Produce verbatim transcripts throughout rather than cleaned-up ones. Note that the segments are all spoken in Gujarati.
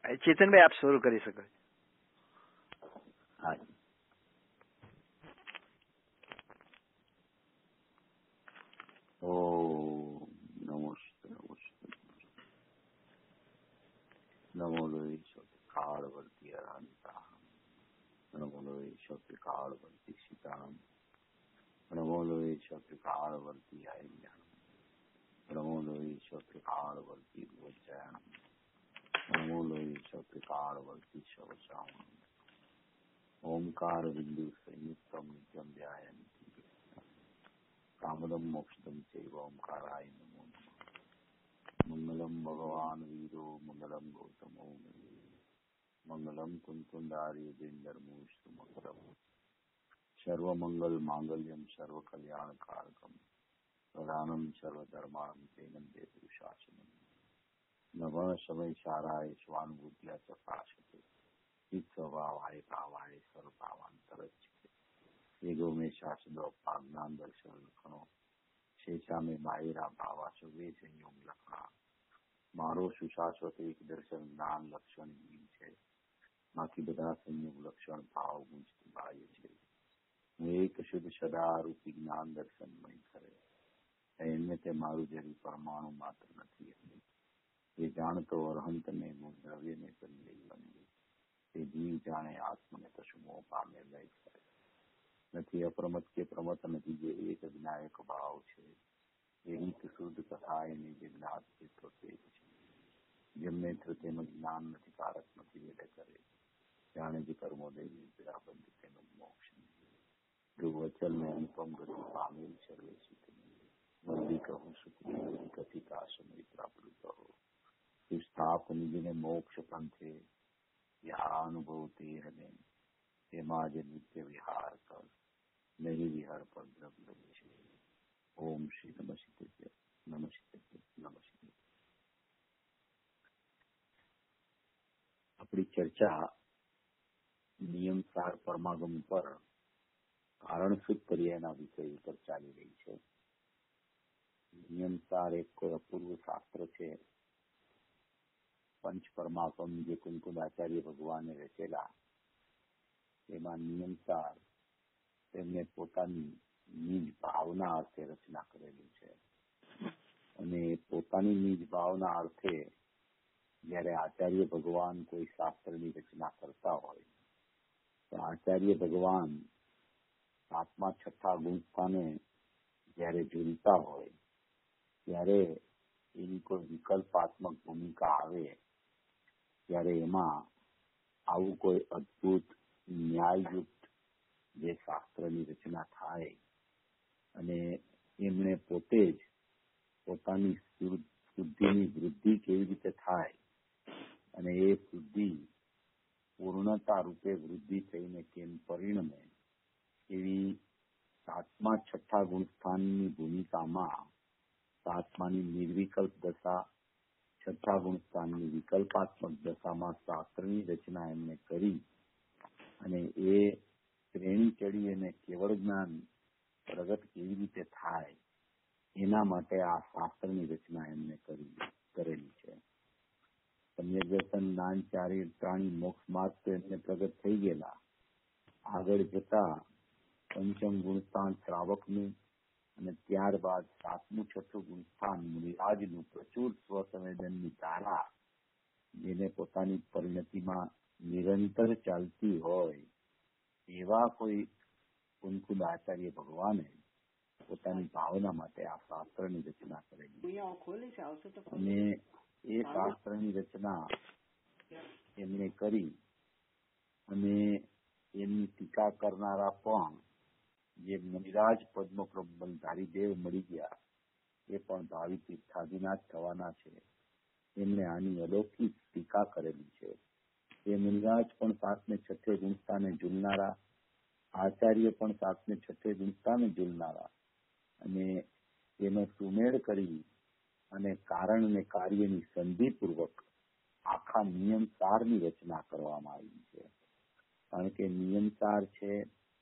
ચેતનભાઈ આપ શરૂ કરી શકો. હા, ઓ નમસ્તે નમસ્તે નમો લોહી કાળવર્તી અરહંતા નમો લોહી કાળવર્તી સીતારામ નમો લોહી કાળવર્તી આય્યામ નમો લોહી કાળવર્તી વજ્જાયમ નમો લોહી કાળવર્તી શવચામ ઓમકાર બિંદુ સંયુક્તમ નિત્યમ ધ્યાયન્તિ કામદમ મોક્ષદમ ચૈવ ઓમકારાય નમો નમઃ. મંગલમ ભગવાન વીરો મંગલમ ગૌતમો મંગલમ કુંકુંદાર્યુગેન્દર્મુષ્ટ મંગલમ સર્વમંગલ માંગલ્યમ સર્વ કલ્યાણકારકમ પ્રધાનમ સર્વધર્માણમ તેનંદે પુરુષાસનમ નભ સમય સારાય સ્વાનુભૂત્યા ચકાશતે સ્વભાવાય ભાવાય સર્વભાવાંતરચ્છતે વેગો મેં શાસદો જ્ઞાન દર્શન લખણો શેષા મેં બાહિરા ભાવા સવે સંયોગ લખણા મારો સુશાશ્વત એક દર્શન જ્ઞાન લક્ષણ છે, બાકી બધા સંયોગ લક્ષણ ભાવ ગુંજતી બાહ્ય છે. હું એક શુદ્ધ સદારૂપી જ્ઞાન દર્શનમય કરે એમને તે મારું જેવી પરમાણુ માત્ર નથી. એ જાણતો અરહંતને હું દ્રવ્યને કરી લઈ બને તે જીવ જાણે આત્મને કશુમો પામે લઈ કરે નથી. અપ્રમત કે પ્રમત નથી, જે એક જ્ઞાયક ભાવ છે. એ રીત શુદ્ધ કથા એને જે જ્ઞાત છે તો તે જ છે. જેમને તેમજ જ્ઞાન નથી, કારક નથી એટલે કરે જાણે જે કર્મો દૈવી પીડાબંધ તેમજ મોક્ષ જો વચલ ને અનુપમ ગતિ પામેલ સર્વે સુખ મંદી કહું સુખી કથિકા સમય પ્રાપ્ત કહો સ્થાપ નિજને મોક્ષ પંથે યા અનુભવ તે હને તેમાં જ નિત્ય વિહાર કર નહીં વિહાર પર દ્રવ્ય છે. ઓમ શ્રી નમસ્તે નમસ્તે નમસ્તે. આપણી ચર્ચા નિયમસાર પરમાગમ પર કારણસૂત્ર પર્યાયના વિષય ઉપર ચાલી રહી છે. નિયમસાર એક કોઈ અપૂર્વ શાસ્ત્ર છે. પંચ પરમાગમ જે કુંકુદ આચાર્ય ભગવાને રચેલા એમાં નિયમસાર તેમને પોતાની નિજ ભાવના અર્થે રચના કરેલી છે. અને પોતાની નિજ ભાવના અર્થે જયારે આચાર્ય ભગવાન કોઈ શાસ્ત્રની રચના કરતા હોય તો આચાર્ય ભગવાન સાતમા છઠ્ઠા ગુણસ્થાને જયારે ઝૂલતા હોય ત્યારે એની કોઈ વિકલ્પાત્મક ભૂમિકા આવે ત્યારે એમાં આવું કોઈ અદભુત ન્યાયયુક્ત જે શાસ્ત્રની રચના થાય અને એમણે પોતે જ પોતાની શુદ્ધિની વૃદ્ધિ કેવી રીતે થાય અને એ શુદ્ધિ પૂર્ણતા રૂપે વૃદ્ધિ થઈને કેમ પરિણમે એવી સાતમા છઠ્ઠા ગુણસ્થાનની ભૂમિકામાં સાતમાની નિર્વિકલ્પ દશા, છઠ્ઠા ગુણસ્થાનની વિકલ્પાત્મક દશામાં શાસ્ત્રની રચના એમને કરી અને એ શ્રેણી ચડી અને કેવળ જ્ઞાન પ્રગટ કેવી રીતે થાય એના માટે આ શાસ્ત્રની રચના એમને કરી કરેલી છે. સમ્યક દર્શન જ્ઞાન ચારિ પ્રાણી મોક્ષ માર્ગ તો એમને પ્રગટ થઈ ગયેલા. આગળ જતા પંચમ ગુણસ્થાન શ્રાવકનું અને ત્યારબાદ સાતમું છઠ્ઠું ગુણસ્થાન મુનિરાજનું પ્રચુર સ્વસંવેદનની ધારા જેને પોતાની પરિણતિમાં નિરંતર ચાલતી હોય એવા કોઈ કુંકુદ આચાર્ય ભગવાને પોતાની ભાવના માટે આ શાસ્ત્રની રચના કરેલી અને એ શાસ્ત્રની રચના એમણે કરી અને એમની ટીકા કરનારા પણ જે મુનિરાજ પદ્મ પ્રબલધારી દેવ મળી ગયા એ પણ ભાવિ તીર્થાધીના જ થવાના છે. એમણે આની અલૌકિક ટીકા કરેલી છે. એ મુનિરાજ પણ સાતને છઠ્ઠે ગુણસ્થાને ઝૂલનારા, આચાર્ય પણ સાતને છઠ્ઠે ગુણસ્થાને ઝૂલનારા અને એનો સુમેળ કરી અને કારણ અને કાર્યની સંધિપૂર્વક આખા નિયમસારની રચના કરવામાં આવી છે. કારણ કે નિયમસાર છે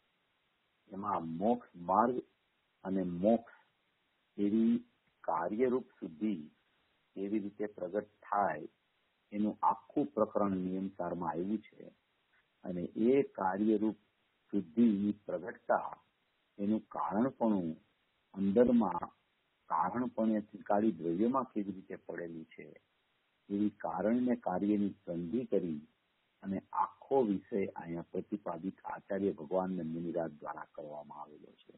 એમાં મોક્ષ માર્ગ અને મોક્ષ એવી કાર્યરૂપ શુદ્ધિ કેવી રીતે પ્રગટ થાય એનું આખું પ્રકરણ નિયમસારમાં આવ્યું છે. અને એ કાર્યરૂપ શુદ્ધિની પ્રગટતા, એનું કારણપણું અંદરમાં કારણપણે ત્રિકાળી દ્રવ્યમાં કેવી રીતે પડેલું છે, એવી કારણ ને કાર્યની સંધિ કરી અને આખો વિષય અહીંયા પ્રતિપાદિત આચાર્ય ભગવાન મુનિરાજ દ્વારા કરવામાં આવેલો છે.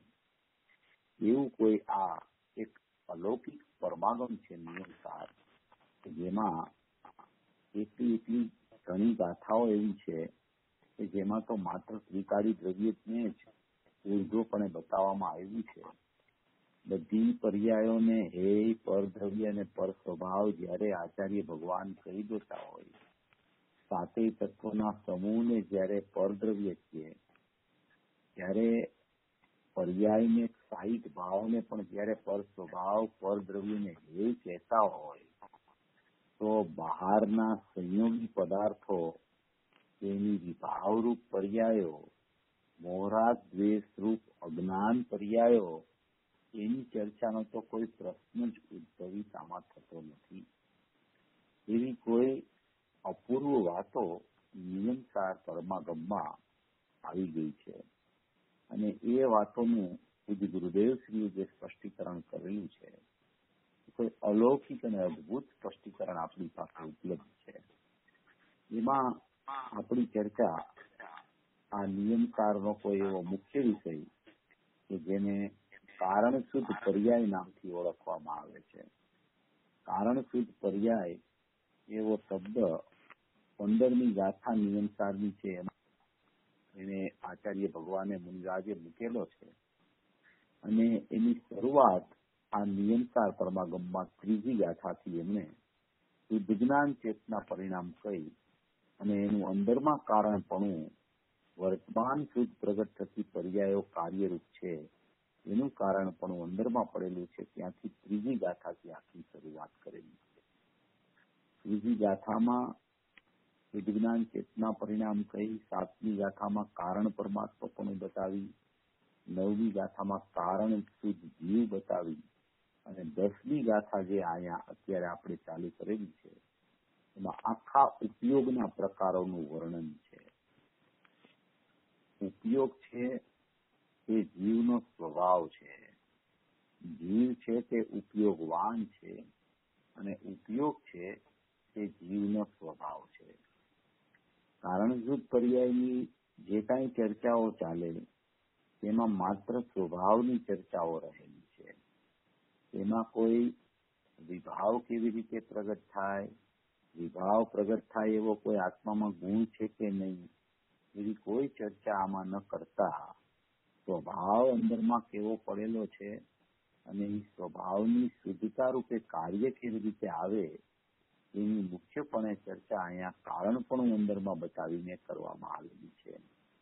એવું કોઈ આ એક અલૌકિક પરમાગમ છે નિયમસાર, જેમાં એટલી એટલી ઘણી ગાથાઓ એવી છે કે જેમાં તો માત્ર ત્રિકાળી દ્રવ્યને જ ઉર્ધ્વપણે બતાવવામાં આવ્યું છે. બધી પર્યાયોને હે પરદ્રવ્ય અને પર સ્વભાવ જ્યારે આચાર્ય ભગવાન કહી દેતા હોય, સાતેય તત્વોના સમૂહને જ્યારે પરદ્રવ્ય છે, ત્યારે પર્યાયને સાહિત ભાવને પણ જ્યારે પર સ્વભાવ પરદ્રવ્યને હે કહેતા હોય, તો બહારના સંયોગી પદાર્થો, તેની વિભાવરૂપ પર્યાયો, મોહરાગ દ્વેષરૂપ અજ્ઞાન પર્યાયો, એની ચર્ચાનો તો કોઈ પ્રશ્ન જ ઉદ્ભવિત આમાં થતો નથી. એવી કોઈ અપૂર્વ વાતો નિયમસાર પરમાગમમાં આવી ગઈ છે. અને એ વાતોનું પૂજ્ય ગુરુદેવશ્રીએ જે સ્પષ્ટીકરણ કરેલું છે, કોઈ અલૌકિક અને અદભુત સ્પષ્ટીકરણ આપણી પાસે ઉપલબ્ધ છે. એમાં આપણી ચર્ચા આ નિયમસારનો કોઈ એવો મુખ્ય વિષય કે જેને કારણ શુદ્ધ પર્યાય નામથી ઓળખવામાં આવે છે. કારણ શુદ્ધ પર્યાય એવો શબ્દ પંદરમી ગાથા નિયમસારની છે, એને આચાર્ય ભગવાને મુનિરાજે મૂકેલો છે. અને એની શરૂઆત આ નિયમસાર પરમાગમમાં ત્રીજી ગાથાથી એમણે શુદ્ધ જ્ઞાન ચેતના પરિણામ કહી અને એનું અંદરમાં કારણપણું વર્તમાન શુદ્ધ પ્રગટ થતી પર્યાયો કાર્યરૂપ છે, એનું કારણ પણ અંદરમાં પડેલું છે, ત્યાંથી ત્રીજી ગાથાથી આખી શરૂઆત કરેલી છે. ત્રીજી ગાથામાં વિજ્ઞાન ચેતના પરિણામ કહી, સાતમી ગાથામાં કારણ પરમાત્મા પણ બતાવી, નવમી ગાથામાં કારણ શુદ્ધ જીવ બતાવી, અને દસમી ગાથા જે અહીંયા અત્યારે આપણે ચાલુ કરેલી છે, એમાં આખા ઉપયોગના પ્રકારોનું વર્ણન છે. ઉપયોગ છે તે જીવનો સ્વભાવ છે. જીવ છે તે ઉપયોગવાન છે, અને ઉપયોગ છે તે જીવનો સ્વભાવ છે. કારણભૂત પર્યાયની જે કાંઈ ચર્ચાઓ ચાલે, તેમાં માત્ર સ્વભાવની ચર્ચાઓ રહેલી છે. તેમાં કોઈ વિભાવ કેવી રીતે પ્રગટ થાય, વિભાવ પ્રગટ થાય એવો કોઈ આત્મામાં ગુણ છે કે નહીં, એવી કોઈ ચર્ચા આમાં ન કરતા સ્વભાવ અંદરમાં કેવો પડેલો છે અને એ સ્વભાવની શુદ્ધતા રૂપે કાર્ય કેવી રીતે આવે, એની મુખ્યપણે ચર્ચા અહીંયા કારણપણું અંદરમાં બતાવીને કરવામાં આવેલી છે.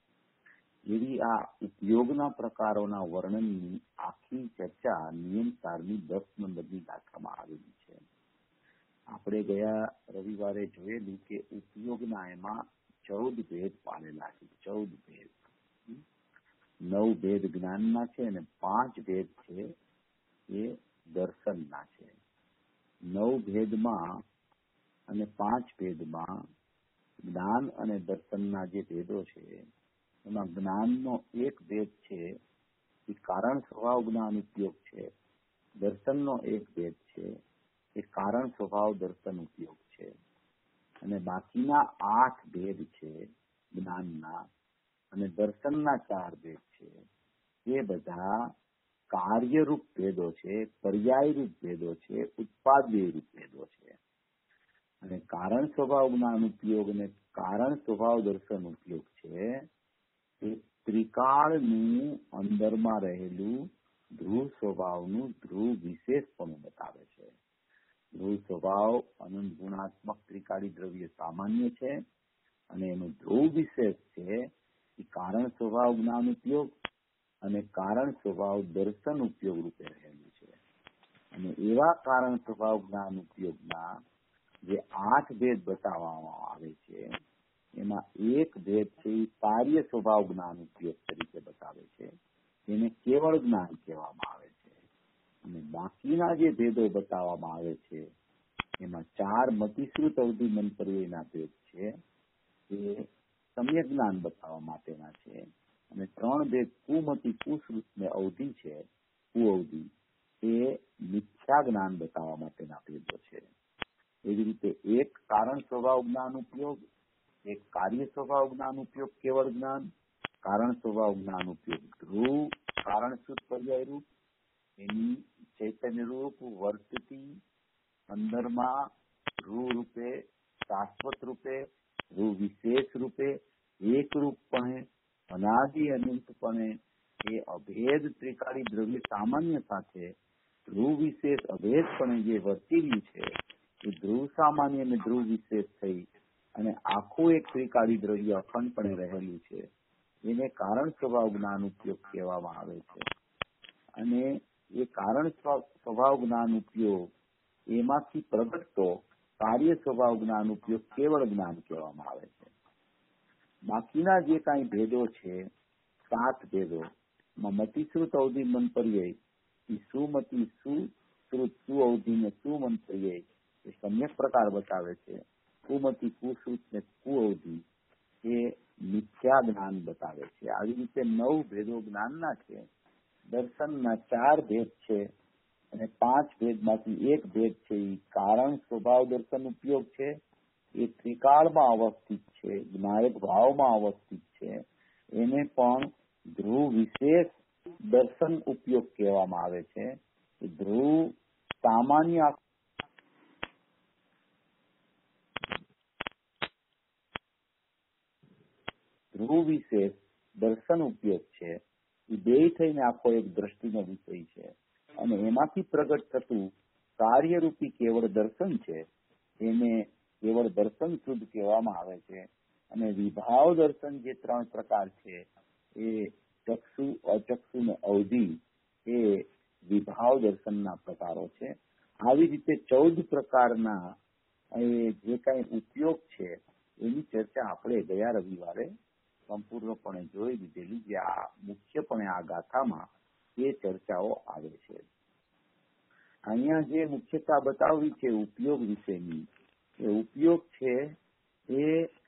એવી આ ઉપયોગના પ્રકારોના વર્ણનની આખી ચર્ચા નિયમસારની દસ નંબરની ગાથામાં આવેલી છે. આપણે ગયા રવિવારે જોયેલું કે ઉપયોગના એમાં ચૌદ ભેદ પાડેલા છે. ચૌદ ભેદ, નવ ભેદ જ્ઞાનના છે અને પાંચ ભેદ છે એ દર્શનના છે. નવ ભેદમાં અને પાંચ ભેદમાં જ્ઞાન અને દર્શનના જે ભેદો છે, એમાં જ્ઞાનનો એક ભેદ છે એ કારણ સ્વભાવ જ્ઞાન ઉપયોગ છે. દર્શનનો એક ભેદ છે એ કારણ સ્વભાવ દર્શન ઉપયોગ છે. અને બાકીના આઠ ભેદ છે જ્ઞાનના અને દર્શનના ચાર ભેદ છે, એ બધા કાર્યરૂપ ભેદો છે, પર્યાયરૂપ ભેદો છે, ઉત્પાદ્યરૂપ ભેદો છે. અને કારણ સ્વભાવ જ્ઞાન ઉપયોગ અને કારણ સ્વભાવ દર્શન ઉપયોગ છે એ ત્રિકાળનું અંદરમાં રહેલું ધ્રુવ સ્વભાવનું ધ્રુવ વિશેષપણું બતાવે છે. ધ્રુવ સ્વભાવ અનંત ગુણાત્મક ત્રિકાળી દ્રવ્ય સામાન્ય છે, અને એનું ધ્રુવ વિશેષ છે એ કારણ સ્વભાવ જ્ઞાન ઉપયોગ અને કારણ સ્વભાવ દર્શન ઉપયોગ રૂપે રહેલું છે. અને એવા કારણ સ્વભાવ જ્ઞાન ઉપયોગના જે આઠ ભેદ બતાવવામાં આવે છે, એમાં એક ભેદ છે એ કાર્ય સ્વભાવ જ્ઞાન ઉપયોગ તરીકે બતાવે છે, એને કેવળ જ્ઞાન કહેવામાં આવે છે. અને બાકીના જે ભેદો બતાવવામાં આવે છે એમાં ચાર મતિશ્રુત અવધિ મંતવ્યના ભેદ છે એ સમ્યક જ્ઞાન બતાવવા માટેના છે, અને ત્રણ ભેદ કુમતિ કુશ્રુત ને અવધિ છે કુઅવધિ એ મિથ્યા જ્ઞાન બતાવવા માટેના ભેદો છે. એવી રીતે એક કારણ સ્વભાવ જ્ઞાન ઉપયોગ, એક કાર્ય સ્વભાવ જ્ઞાન ઉપયોગ કેવળ જ્ઞાન, કારણ સ્વભાવ જ્ઞાન ઉપયોગ ધ્રુવ કારણ શુદ્ધ પર્યાય રૂપ એની ચૈતન્ય રૂપ વર્તતી અંદરમાં રૂ રૂપે શાશ્વત રૂપે રૂ વિશેષ રૂપે એક રૂપપણે અનાદિ અનંતપણે એ અભેદ ત્રિકાળી દ્રવ્ય સામાન્ય સાથે ધ્રુવ વિશેષ અભેદપણે જે વર્તી રહ્યું છે એ ધ્રુવ સામાન્ય અને ધ્રુવ વિશેષ થઈ અને આખું એક ત્રિકાળી દ્રવ્ય અખંડપણે રહેલું છે એને કારણ સ્વભાવ જ્ઞાન ઉપયોગ કહેવામાં આવે છે. અને એ કારણ સ્વભાવ જ્ઞાન ઉપયોગ એમાંથી પ્રગટતો કાર્ય સ્વભાવ જ્ઞાન ઉપયોગ કેવળ જ્ઞાન કહેવામાં આવે છે. બાકીના જે કાંઈ ભેદો છે સાત ભેદો મતિશ્રુત અવધિ મંતવ્ય સુમતિ સુશ્રુત સુ અવધિ ને સુમંતવ્ય એ સમ્યક પ્રકાર બતાવે છે. કુમતિ કુશ્રુત ને કુ અવધિ એ મિથ્યા જ્ઞાન બતાવે છે. આવી રીતે નવ ભેદો જ્ઞાનના છે. દર્શનના ચાર ભેદ છે અને પાંચ ભેદમાંથી એક ભેદ છે એ કારણ સ્વભાવ દર્શન ઉપયોગ છે. એ ત્રિકાળમાં અવસ્થિત છે, જ્ઞાયક ભાવમાં અવસ્થિત છે. એને પણ ધ્રુવ વિશેષ દર્શન ઉપયોગ કહેવામાં આવે છે. ધ્રુવ સામાન્ય ધ્રુવ વિશેષ દર્શન ઉપયોગ છે. એ બે થઈને આખો એક દ્રષ્ટિનો વિષય છે અને એમાંથી પ્રગટ થતું કાર્યરૂપી કેવળ દર્શન છે એને કેવળ દર્શન શુદ્ધ કહેવામાં આવે છે. અને વિભાવ દર્શન જે ત્રણ પ્રકાર છે એ ચક્ષુ અચક્ષુ ને અવધિ એ વિભાવ દર્શનના પ્રકારો છે. આવી રીતે ચૌદ પ્રકારના એ જે કઈ ઉપયોગ છે એની ચર્ચા આપણે ગયા રવિવારે સંપૂર્ણપણે જોઈ લીધેલી, જે આ મુખ્યપણે આ ગાથામાં એ ચર્ચાઓ આવે છે. અહીંયા જે મુખ્યતા બતાવવી છે ઉપયોગ વિશેની, એ ઉપયોગ છે એ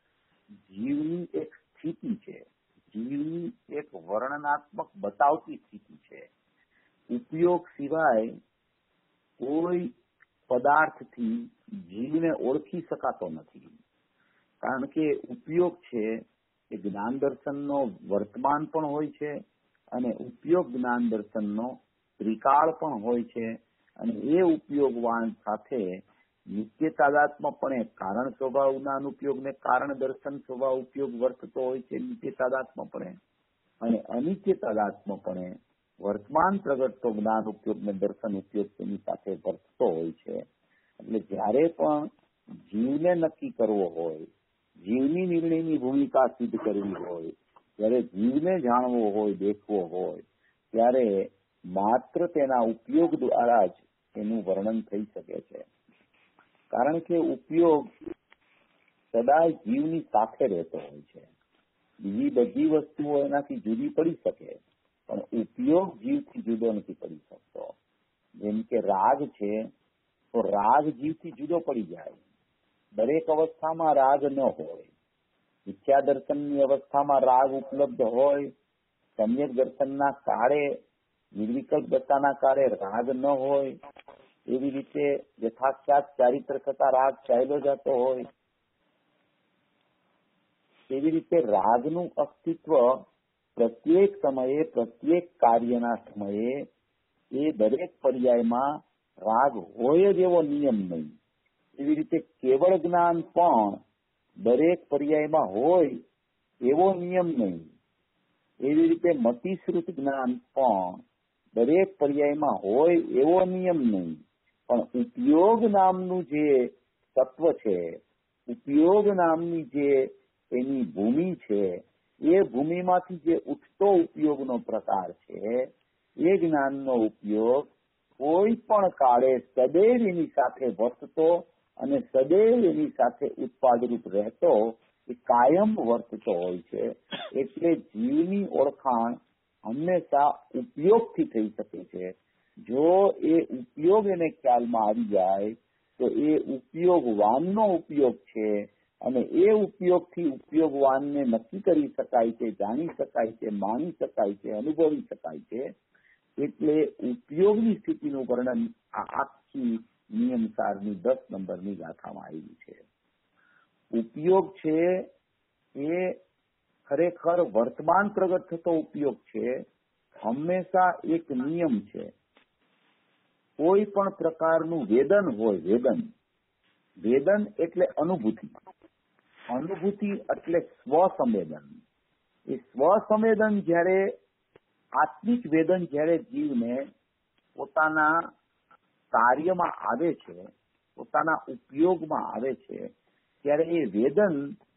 જીવની એક સ્થિતિ છે, જીવની એક વર્ણનાત્મક બતાવતી સ્થિતિ છે. ઉપયોગ સિવાય કોઈ પદાર્થથી જીવને ઓળખી શકાતો નથી. કારણ કે ઉપયોગ છે એ જ્ઞાન દર્શનનો વર્તમાન પણ હોય છે અને ઉપયોગ જ્ઞાન દર્શનનો ત્રિકાળ પણ હોય છે. અને એ ઉપયોગવાન સાથે નિત્ય તાદાત્મ્યપણે કારણ સ્વભાવ જ્ઞાન ઉપયોગને કારણ દર્શન સ્વભાવ ઉપયોગ વર્તતો હોય છે નિત્ય તાદાત્મ્યપણે, અને અનિત્ય તાદાત્મ્યપણે વર્તમાન પ્રગટતો જ્ઞાન ઉપયોગ ને દર્શન ઉપયોગ તેની સાથે વર્તતો હોય છે. એટલે જયારે પણ જીવને નક્કી કરવો હોય, જીવની નિર્ણયની ભૂમિકા સિદ્ધ કરવી હોય, ત્યારે જીવને જાણવો હોય, દેખવો હોય, ત્યારે માત્ર તેના ઉપયોગ દ્વારા જ એનું વર્ણન થઈ શકે છે. કારણ કે ઉપયોગ સદાય જીવની સાથે રહેતો હોય છે. બીજી બધી વસ્તુઓ એનાથી જુદી પડી શકે પણ ઉપયોગ જીવથી જુદો નથી પડી શકતો. જેમ કે રાગ છે તો રાગ જીવથી જુદો પડી જાય. દરેક અવસ્થામાં રાગ ન હોય. મિથ્યા દર્શનની અવસ્થામાં રાગ ઉપલબ્ધ હોય, સમ્યક દર્શનના કાળે નિર્વિકલ્પ દશાના કાળે રાગ ન હોય. એવી રીતે યથાખ્યાત ચારિત્ર થતા રાગ ચાલ્યો જતો હોય. એવી રીતે રાગનું અસ્તિત્વ પ્રત્યેક સમયે પ્રત્યેક કાર્યના સમયે એ દરેક પર્યાયમાં રાગ હોય જ એવો નિયમ નહીં. એવી રીતે કેવળ જ્ઞાન પણ દરેક પર્યાયમાં હોય એવો નિયમ નહીં. એવી રીતે મતિશ્રુત જ્ઞાન પણ દરેક પર્યાયમાં હોય એવો નિયમ નહીં. પણ ઉપયોગ નામનું જે તત્વ છે, ઉપયોગ નામની જે એની ભૂમિ છે, એ ભૂમિમાંથી જે ઉઠતો ઉપયોગનો પ્રકાર છે, એ જ્ઞાનનો ઉપયોગ કોઈ પણ કાળે સદૈવ એની સાથે વર્તતો અને સદૈવ એની સાથે ઉત્પાદરૂપ રહેતો, એ કાયમ વર્તતો હોય છે. એટલે જીવની ઓળખાણ હંમેશા ઉપયોગથી થઈ શકે છે. જો એ ઉપયોગ એને ખ્યાલમાં આવી જાય તો એ ઉપયોગવાનનો ઉપયોગ છે અને એ ઉપયોગથી ઉપયોગવાનને નક્કી કરી શકાય છે, જાણી શકાય છે, માણી શકાય છે, અનુભવી શકાય છે. એટલે ઉપયોગની સ્થિતિનું વર્ણન આ આખી નિયમસારની દસ નંબરની ગાથામાં આવ્યું છે. ઉપયોગ છે એ ખરેખર વર્તમાન પ્રગટ થતો ઉપયોગ છે. હંમેશા એક નિયમ છે. કોઈ પણ પ્રકારનું વેદન હોય, વેદન વેદન એટલે અનુભૂતિ, અનુભૂતિ એટલે સ્વસંવેદન. એ સ્વસંવેદન જ્યારે આત્મિક વેદન જ્યારે જીવને પોતાના કાર્યમાં આવે છે, પોતાના ઉપયોગમાં આવે છે, ત્યારે એ વેદન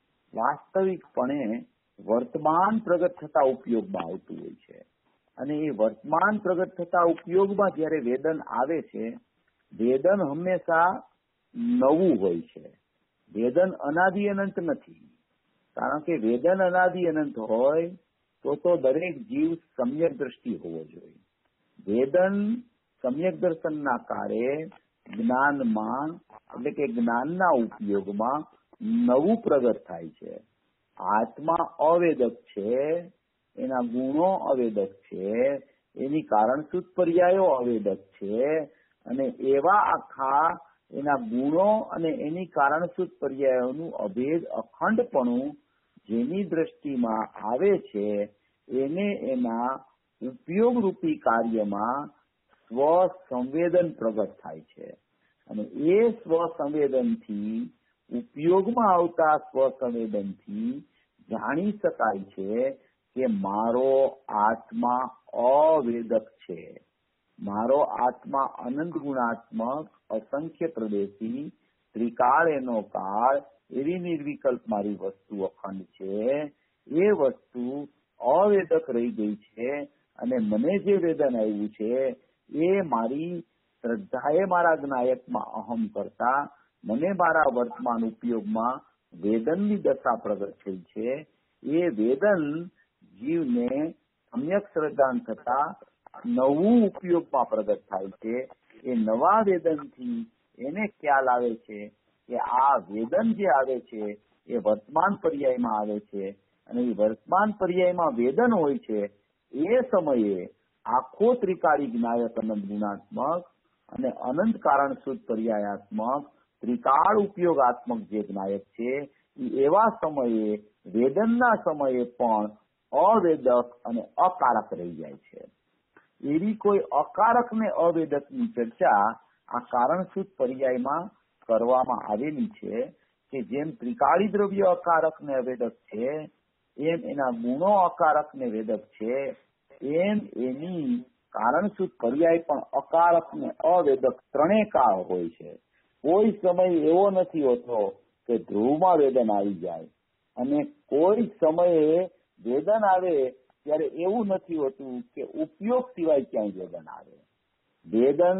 વાસ્તવિકપણે વર્તમાન પ્રગટ થતા ઉપયોગમાં આવતું હોય છે. અને એ વર્તમાન પ્રગટ થતા ઉપયોગમાં જ્યારે વેદન આવે છે, વેદન હંમેશા નવું હોય છે. વેદન અનાદિ અનંત નથી. કારણ કે વેદન અનાદિ અનંત હોય તો તો દરેક જીવ સમ્યક દ્રષ્ટિ હોવો જોઈએ. વેદન સમ્યક દર્શનના કાળે જ્ઞાનમાં એટલે કે જ્ઞાનના ઉપયોગમાં નવું પ્રગટ થાય છે. આત્મા અવેદક છે, એના ગુણો અવેદક છે, એની કારણસૂત પર્યાયો અવેદક છે અને એવા આખા એના ગુણો અને એની કારણસૂત પર્યાયોનું અભેદ અખંડપણું જેની દ્રષ્ટિમાં આવે છે એને એના ઉપયોગરૂપી કાર્યમાં સ્વસંવેદન પ્રગટ થાય છે. અને એ સ્વસંવેદનથી ઉપયોગમાં આવતા સ્વસંવેદનથી જાણી શકાય છે કે મારો આત્મા અવેદક છે, મારો આત્મા અનંત ગુણાત્મક, અસંખ્ય પ્રદેશી, ત્રિકાળ એનો કાળ, એવી નિર્વિકલ્પ મારી વસ્તુ અખંડ છે. એ વસ્તુ અવેદક રહી ગઈ છે અને મને જે વેદન આવ્યું છે એ મારી શ્રદ્ધાએ મારા જ્ઞાયકમાં અહમ કરતા મને મારા વર્તમાન ઉપયોગમાં વેદનની દશા પ્રગટ થઈ છે. એ વેદન જીવને સમ્યક શ્રદ્ધાન થતા નવું ઉપયોગમાં પ્રગટ થાય છે. એ નવા વેદનથી એને ખ્યાલ આવે છે કે આ વેદન જે આવે છે એ વર્તમાન પર્યાયમાં આવે છે અને એ વર્તમાન પર્યાયમાં વેદન હોય છે. એ સમયે આખો ત્રિકાળી જ્ઞાયક અનંત ગુણાત્મક અને અનંત કારણસૂત પર્યાયાત્મક ત્રિકાળ ઉપયોગાત્મક જે જ્ઞાયક છે એ એવા સમયે વેદનના સમયે પણ અવેદક અને અકારક રહી જાય છે. એવી કોઈ અકારક ને અવેદકની ચર્ચા આ કારણસૂત પર્યાયમાં કરવામાં આવેલી છે કે જેમ ત્રિકાળી દ્રવ્ય અકારક ને અવેદક છે, એમ એના ગુણો અકારક ને વેદક છે, એમ એની કારણસૂત પર્યાય પણ અકારક ને અવેદક ત્રણેય કાળ હોય છે. કોઈ સમય એવો નથી હોતો કે ધ્રુવમાં વેદન આવી જાય અને કોઈ સમયે વેદન આવે ત્યારે એવું નથી હોતું કે ઉપયોગ સિવાય ક્યાંય વેદન આવે. વેદન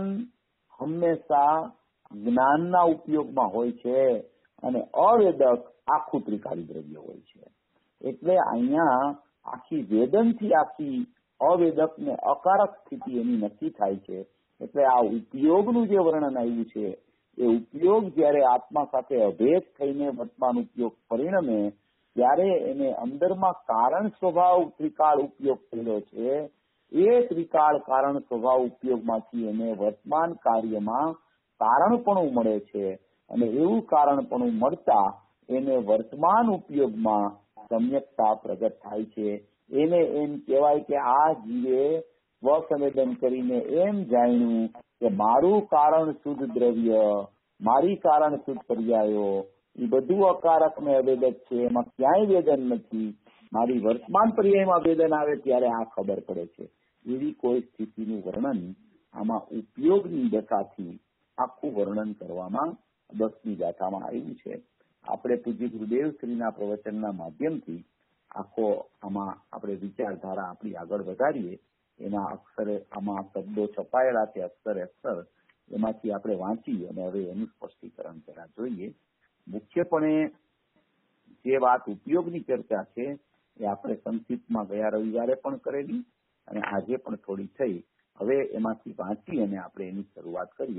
હંમેશા જ્ઞાનના ઉપયોગમાં હોય છે અને અવેદક આખું ત્રિકાળી દ્રવ્ય હોય છે. એટલે અહીંયા આખી વેદનથી આખી અવેદક ને અકારક સ્થિતિ એની નક્કી થાય છે. એટલે આ ઉપયોગનું જે વર્ણન આવ્યું છે એ ઉપયોગ જયારે આત્મા સાથે અભેદ થઈને વર્તમાન ઉપયોગ પરિણમે ત્યારે એને અંદરમાં કારણ સ્વભાવ ત્રિકાળ ઉપયોગ થયેલો છે. એ ત્રિકાળ કારણ સ્વભાવ ઉપયોગમાંથી એને વર્તમાન કાર્યમાં કારણપણું મળે છે અને એવું કારણપણું મળતા એને વર્તમાન ઉપયોગમાં સમ્યકતા પ્રગટ થાય છે. એને એમ કહેવાય કે આ જીવે સ્વસંવેદન કરીને એમ જાણ્યું કે મારું કારણ શુદ્ધ દ્રવ્ય, મારી કારણ શુદ્ધ પર્યાયો એ બધું અકારક ને અવેદક છે, એમાં ક્યાંય વેદન નથી. મારી વર્તમાન પર્યાયમાં વેદન આવે ત્યારે આ ખબર પડે છે. એવી કોઈ સ્થિતિનું વર્ણન આમાં ઉપયોગની દશાથી આખું વર્ણન કરવામાં દસમી ગાથામાં આવ્યું છે. આપણે પૂજ્ય ગુરુદેવ શ્રીના પ્રવચનના માધ્યમથી આખો આમાં આપણે વિચારધારા આપણી આગળ વધારીએ. એના અક્ષરે આમાં શબ્દો છપાયેલા છે અક્ષરે અક્ષર, એમાંથી આપણે વાંચી અને હવે એનું સ્પષ્ટીકરણ જરા જોઈએ. મુખ્યપણે જે વાત ઉપયોગની ચર્ચા છે એ આપણે સંક્ષિપ્તમાં ગયા રવિવારે પણ કરેલી અને આજે પણ થોડી થઈ. હવે એમાંથી વાંચી અને આપણે એની શરૂઆત કરીએ.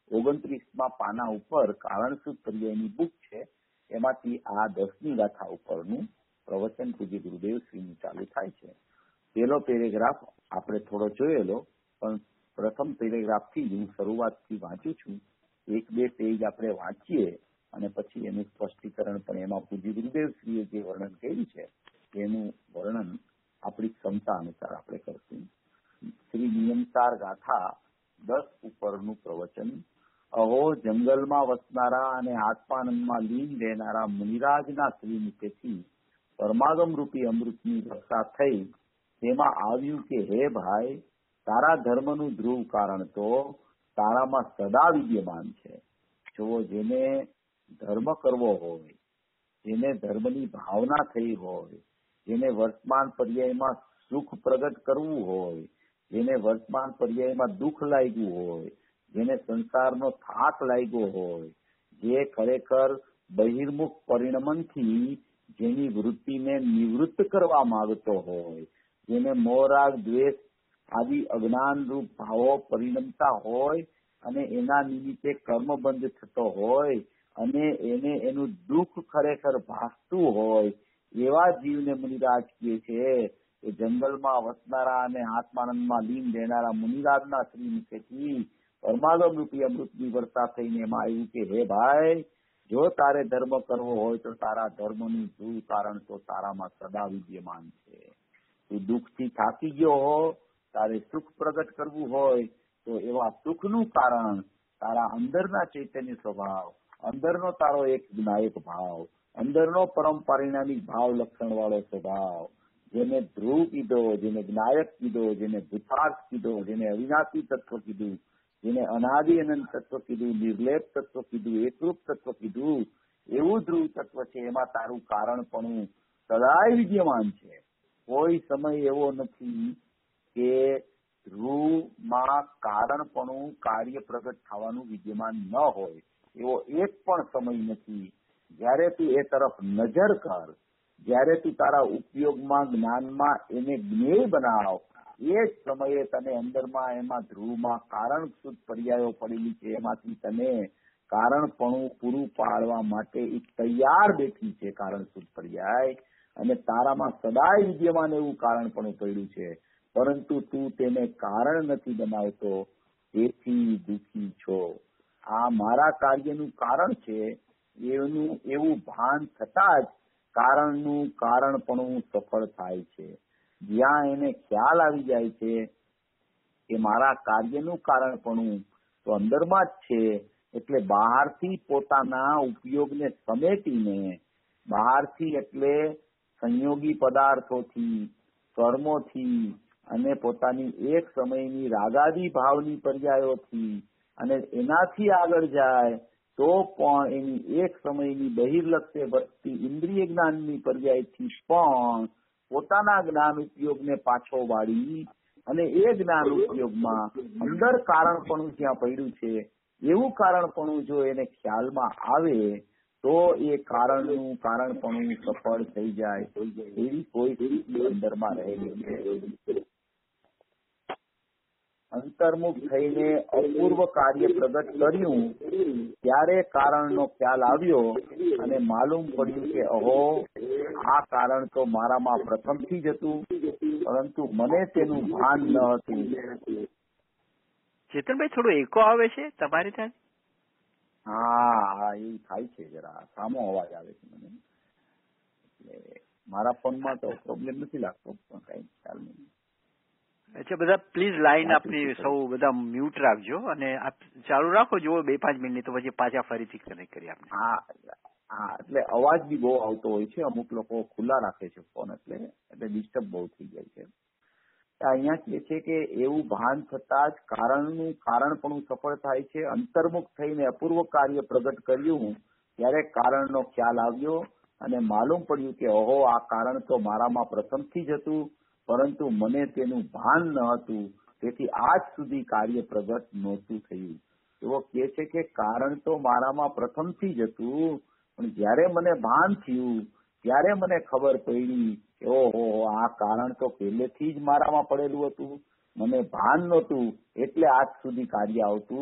ઓગણત્રીસમાં પાના ઉપર કારણસૂત્ર પર્યાયની બુક છે, એમાંથી આ દસમી ગાથા ઉપરનું પ્રવચન પૂજ્ય ગુરુદેવ શ્રીનું ચાલુ થાય છે. પેલો પેરેગ્રાફ આપણે થોડો જોયેલો, પણ પ્રથમ પેરેગ્રાફથી હું શરૂઆતથી વાંચું છું. એક બે પેજ આપણે વાંચીએ અને પછી એનું સ્પષ્ટીકરણ પણ એમાં પૂજ્ય ગુરુદેવ શ્રીએ જે વર્ણન કર્યું છે એનું વર્ણન આપણી ક્ષમતા અનુસાર આપણે કરશું. શ્રી નિયમસાર ગાથા દસ ઉપરનું પ્રવચન. અહો જંગલમાં વસનારા અને આત્માનંદમાં લીન રહેનારા મુનિરાજના શ્રી મુખેથી પરમાગમ રૂપી અમૃતની વર્ષા થઈ. તેમાં આવ્યું કે હે ભાઈ, તારા ધર્મનું ધ્રુવ કારણ તો તારામાં સદા વિદ્યમાન છે. જો જેને ધર્મ કરવો હોય, જેને ધર્મની ભાવના થઈ હોય, જેને વર્તમાન પર્યાયમાં સુખ પ્રગટ કરવું હોય, જેને વર્તમાન પર્યાયમાં દુઃખ લાગ્યું હોય, જેને સંસારનો થાક લાગ્યો હોય, જે ખરેખર બહિર્મુખ પરિણમનથી જેની વૃત્તિને નિવૃત્ત કરવા માંગતો હોય, જેને મોહરાગ દ્વેષ આદિ અજ્ઞાન રૂપ ભાવો પરિણમતા હોય અને એના નિમિત્તે કર્મબંધ થતો હોય અને એને એનું દુઃખ ખરેખર ભાસતું હોય, એવા જીવને મુનિરાજ કહે છે કે જંગલમાં વસનારા અને આત્માનંદમાં લીન રહેનારા મુનિરાજના શ્રી મુખેથી પરમાગમ રૂપી અમૃતની વર્ષા થઈને એમાં આવ્યું કે હે ભાઈ, જો તારે ધર્મ કરવો હોય તો તારા ધર્મનું ધ્રુવ કારણ તો તારામાં સદા વિદ્યમાન છે. તું દુઃખથી થાકી ગયો હો, તારે સુખ પ્રગટ કરવું હોય તો એવા સુખનું કારણ તારા અંદરના ચૈતન્ય સ્વભાવ, અંદરનો તારો એક જ્ઞાયક ભાવ, અંદરનો પરમ પરિણામિક ભાવ લક્ષણ વાળો સ્વભાવ, જેને ધ્રુવ કીધો, જેને જ્ઞાયક કીધો, જેને ભૂતાર્થ કીધો, જેને અવિનાશી તત્વ કીધું, જેને અનાદિ અનંત તત્વ કીધું, નિર્લેપ તત્વ કીધું, એકરૂપ તત્વ કીધું, એવું ધ્રુવ તત્વ છે. એમાં તારું કારણપણું સદાય વિદ્યમાન છે. કોઈ સમય એવો નથી કે ધ્રુવમાં કારણપણું કાર્ય પ્રગટ થવાનું વિદ્યમાન ન હોય. એવો એક પણ સમય નથી. જ્યારે તું એ તરફ નજર કર, જ્યારે તું તારા ઉપયોગમાં જ્ઞાનમાં એને જ્ઞેય બનાવ, એ જ સમયે તને અંદરમાં એમાં ધ્રુવમાં કારણ શુદ્ધ પર્યાયો પડેલી છે, એમાંથી તને કારણપણું પૂરું પાડવા માટે એક તૈયાર બેઠી છે કારણ શુદ્ધ પર્યાય, અને તારામાં સદાય વિદ્યમાન એવું કારણપણું પડ્યું છે, પરંતુ તું તેને કારણ નથી બનાવતો, તેથી દુઃખી છો. આ મારા કાર્યનું કારણ છે એનું એવું ભાન થતાં જ કારણનું કારણપણું સફળ થાય છે. જ્યાં એને ખ્યાલ આવી જાય છે કે મારા કાર્યનું કારણપણું તો અંદરમાં જ છે, એટલે બહારથી પોતાના ઉપયોગને સમેટીને, બહારથી એટલે સંયોગી પદાર્થોથી, કર્મોથી અને પોતાની એક સમયની રાગાદી ભાવની પર્યાયોથી અને એનાથી આગળ જાય તો પણ એની એક સમયની બહિર્લક્ષ્ય વધતી ઇન્દ્રિય જ્ઞાનની પર્યાયથી પણ પોતાના જ્ઞાન ઉપયોગને પાછો વાળી અને એ જ્ઞાન ઉપયોગમાં અંદર કારણપણું જ્યાં પડ્યું છે એવું કારણપણું જો એને ખ્યાલમાં આવે તો એ કારણનું કારણપણું સફળ થઈ જાય એવી કોઈ સ્થિતિ અંદરમાં રહેલી છે. અંતર્મુખ થઈને અપૂર્વ કાર્ય પ્રગટ કર્યું ત્યારે કારણનો ખ્યાલ આવ્યો અને માલુમ પડ્યું કે અહો, આ કારણ તો મારામાં પ્રથમથી જ હતું, પરંતુ મને તેનું ભાન ન હતું. ચેતનભાઈ, થોડો એકો આવે છે તમારે ત્યાં? હા, એવું થાય છે, જરા સામો અવાજ આવે છે મને. એટલે મારા ફોનમાં તો પ્રોબ્લેમ નથી લાગતો, પણ કઈ ખ્યાલ નહીં. અચ્છા, બધા પ્લીઝ લાઈન આપની સૌ બધા મ્યુટ રાખજો અને આપ ચાલુ રાખો, જુઓ બે પાંચ મિનિટ તો પછી પાછા ફરીથી કનેક્ટ કરીએ આપણે. હા હા એટલે અવાજ બી બહુ આવતો હોય છે. અમુક લોકો ખુલ્લા રાખે છે ફોન, એટલે એટલે ડિસ્ટર્બ બહુ થઈ જાય છે. અહીંયા કહે છે કે એવું ભાન થતાં જ કારણનું કારણપણું સફળ થાય છે. અંતર્મુખ થઈને અપૂર્વ કાર્ય પ્રગટ કર્યું ત્યારે કારણનો ખ્યાલ આવ્યો અને માલુમ પડ્યું કે ઓહો, આ કારણ તો મારામાં પ્રથમથી જ હતું, પરંતુ મને તેનું ભાન ન હતું, તેથી આજ સુધી કાર્ય પ્રગટ નહોતું થયું. એવો કહે છે કે કારણ તો મારામાં પ્રથમથી જ હતું, પણ જયારે મને ભાન થયું ત્યારે મને ખબર પડી કે ઓહો, આ કારણ તો પહેલેથી જ મારામાં પડેલું હતું, મને ભાન નહોતું, એટલે આજ સુધી કાર્ય આવતું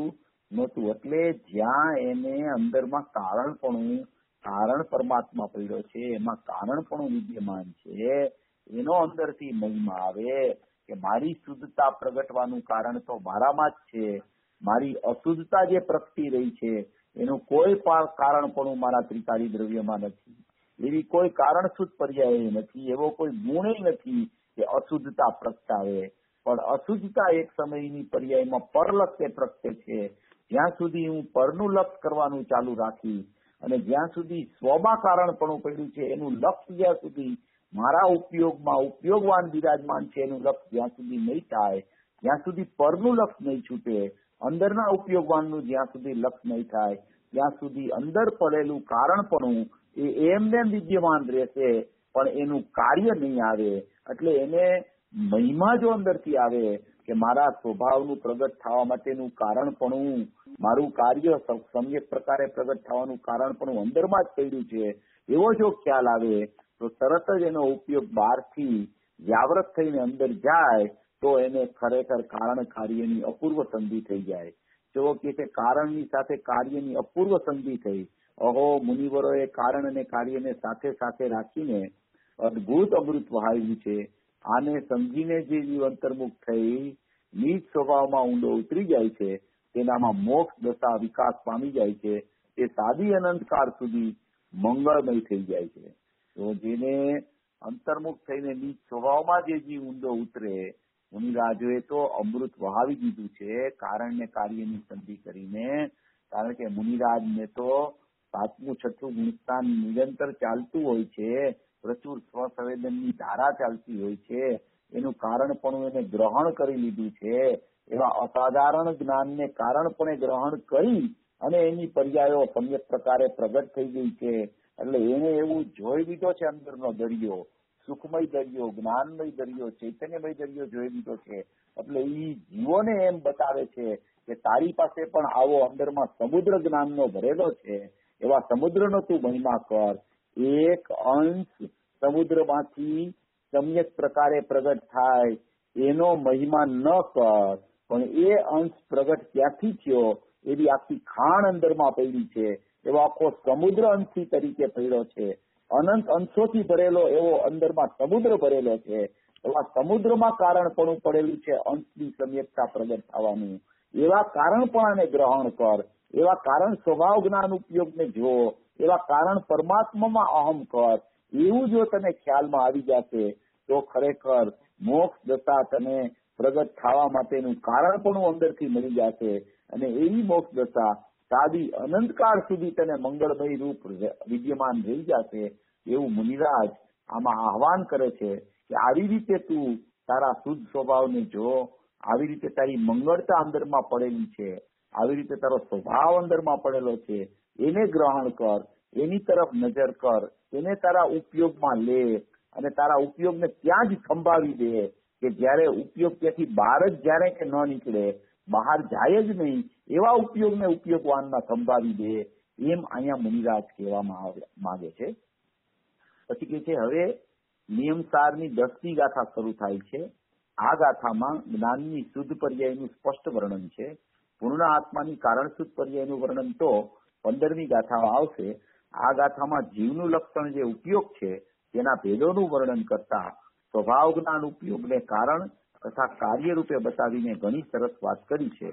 નહોતું. એટલે જ્યાં એને અંદરમાં કારણપણું કારણ પરમાત્મા પડ્યો છે, એમાં કારણપણું વિદ્યમાન છે, એનો અંદરથી મહિમા આવે કે મારી શુદ્ધતા પ્રગટવાનું કારણ તો મારામાં જ છે, મારી અશુદ્ધતા જે પ્રગટી રહી છે એનું કોઈ પણ કારણપણું મારા ત્રિકાળી દ્રવ્યમાં નથી, એવી કોઈ કારણશુદ્ધ પર્યાય નથી, એવો કોઈ ગુણ નથી કે અશુદ્ધતા પ્રગટાવે. પણ અશુદ્ધતા એક સમયની પર્યાયમાં પરલક્ષે પ્રગટે છે. જ્યાં સુધી હું પરનું લક્ષ કરવાનું ચાલુ રાખી અને જ્યાં સુધી સ્વમાં કારણપણું પડ્યું છે એનું લક્ષ જ્યાં સુધી મારા ઉપયોગમાં ઉપયોગવાન બિરાજમાન છે એનું લક્ષ જ્યાં સુધી નહીં થાય, જ્યાં સુધી પરનું લક્ષ નહીં છૂટે, અંદરના ઉપયોગવાનનું જ્યાં સુધી લક્ષ નહીં થાય, ત્યાં સુધી અંદર પડેલું કારણપણું એ એમને વિદ્યમાન રહેશે, પણ એનું કાર્ય નહીં આવે. એટલે એને મહિમા જો અંદરથી આવે કે મારા સ્વભાવનું પ્રગટ થવા માટેનું કારણપણું, મારું કાર્ય સમ્યક પ્રકારે પ્રગટ થવાનું કારણપણું અંદરમાં જ પડ્યું છે, એવો જો ખ્યાલ આવે તો તરત જ એનો ઉપયોગ બહારથી વ્યાવૃત થઈને અંદર જાય તો એને ખરેખર કારણ કાર્યની અપૂર્વ સંધિ થઈ જાય. જો કે તે કારણની સાથે કાર્યની અપૂર્વ સંધિ થઈ. અહો મુનિવરોએ કારણ અને કાર્યને સાથે સાથે રાખીને અદભુત અમૃત વહાવ્યું છે. આને સમજીને જે જીવ અંતર્મુખ થઈ નીચ સ્વભાવમાં ઊંડો ઉતરી જાય છે, તેનામાં મોક્ષ દશા વિકાસ પામી જાય છે, તે સાદી અનંતકાળ સુધી મંગળમય થઈ જાય છે. તો જેને અંતર્મુખ થઈને નીચ સ્વભાવમાં જે જીવ ઊંડો ઉતરે, મુનિરાજોએ તો અમૃત વહાવી દીધું છે કારણ ને કાર્યની સંધિ કરીને. કારણ કે મુનિરાજને તો સાતમું છઠ્ઠું ગુણસ્થાન નિરંતર ચાલતું હોય છે, પ્રચુર સ્વસંવેદનની ધારા ચાલતી હોય છે, એનું કારણપણું એને ગ્રહણ કરી લીધું છે. એવા અસાધારણ જ્ઞાનને કારણપણે ગ્રહણ કરી અને એની પર્યાયો સમ્યક પ્રકારે પ્રગટ થઈ ગઈ છે. એટલે એને એવું જોઈ લીધો છે અંદરનો દરિયો, સુખમય દરિયો, જ્ઞાનમય દરિયો, ચૈતન્યમય દરિયો જોઈ લીધો છે. એટલે એ જીવોને એમ બતાવે છે કે તારી પાસે પણ આવો અંદરમાં સમુદ્ર જ્ઞાનનો ભરેલો છે, એવા સમુદ્રનો તું મહિમા કર. એક અંશ સમુદ્રમાંથી સમ્યક પ્રકારે પ્રગટ થાય એનો મહિમા ન કર, પણ એ અંશ પ્રગટ ક્યાંથી થયો એવી આખી ખાણ અંદરમાં પડી છે, એવો આખો સમુદ્ર અંશી તરીકે પડ્યો છે. અનંત અંશોથી ભરેલો એવો અંદરમાં સમુદ્ર ભરેલો છે. એવા સમુદ્રમાં કારણપણું પડેલું છે અંશની સમ્યકતા પ્રગટ થવાનું. એવા કારણપણાને ગ્રહણ કર, એવા કારણ સ્વભાવ જ્ઞાન ઉપયોગને જો, એવા કારણ પરમાત્મામાં અહમ કર. એવું જો તને ખ્યાલમાં આવી જશે તો ખરેખર મોક્ષ દશા તને પ્રગટ થવા માટેનું કારણપણું અંદરથી મળી જશે અને એવી મોક્ષ દશા સાદી અનંતકાળ સુધી તને મંગળમય રૂપ વિદ્યમાન રહી જશે. એવું મુનિરાજ આમાં આહવાન કરે છે કે આવી રીતે તું તારા શુદ્ધ સ્વભાવને જો, આવી રીતે તારી મંગળતા અંદરમાં પડેલી છે, આવી રીતે તારો સ્વભાવ અંદરમાં પડેલો છે, એને ગ્રહણ કર, એની તરફ નજર કર, એને તારા ઉપયોગમાં લે અને તારા ઉપયોગને ત્યાં જ સંભાવી દે કે જ્યારે ઉપયોગ ત્યાંથી બહાર જ જ્યારે કે ન નીકળે, બહાર જાય જ નહીં એવા ઉપયોગને ઉપયોગવાનમાં સંભાવી દે. એમ અહીંયા મુનિરાજ કહેવામાં માંગે છે. પછી કે છે હવે નિયમસારની દસમી ગાથા શરૂ થાય છે. આ ગાથામાં જ્ઞાનની શુદ્ધ પર્યાયનું સ્પષ્ટ વર્ણન છે. પૂર્ણ આત્માની કારણ શુદ્ધ પર્યાયનું વર્ણન તો પંદરમી ગાથામાં આવશે. આ ગાથામાં જીવનું લક્ષણ જે ઉપયોગ છે તેના ભેદોનું વર્ણન કરતા સ્વભાવ જ્ઞાન ઉપયોગને કારણ તથા કાર્ય રૂપે બતાવીને ઘણી સરસ વાત કરી છે.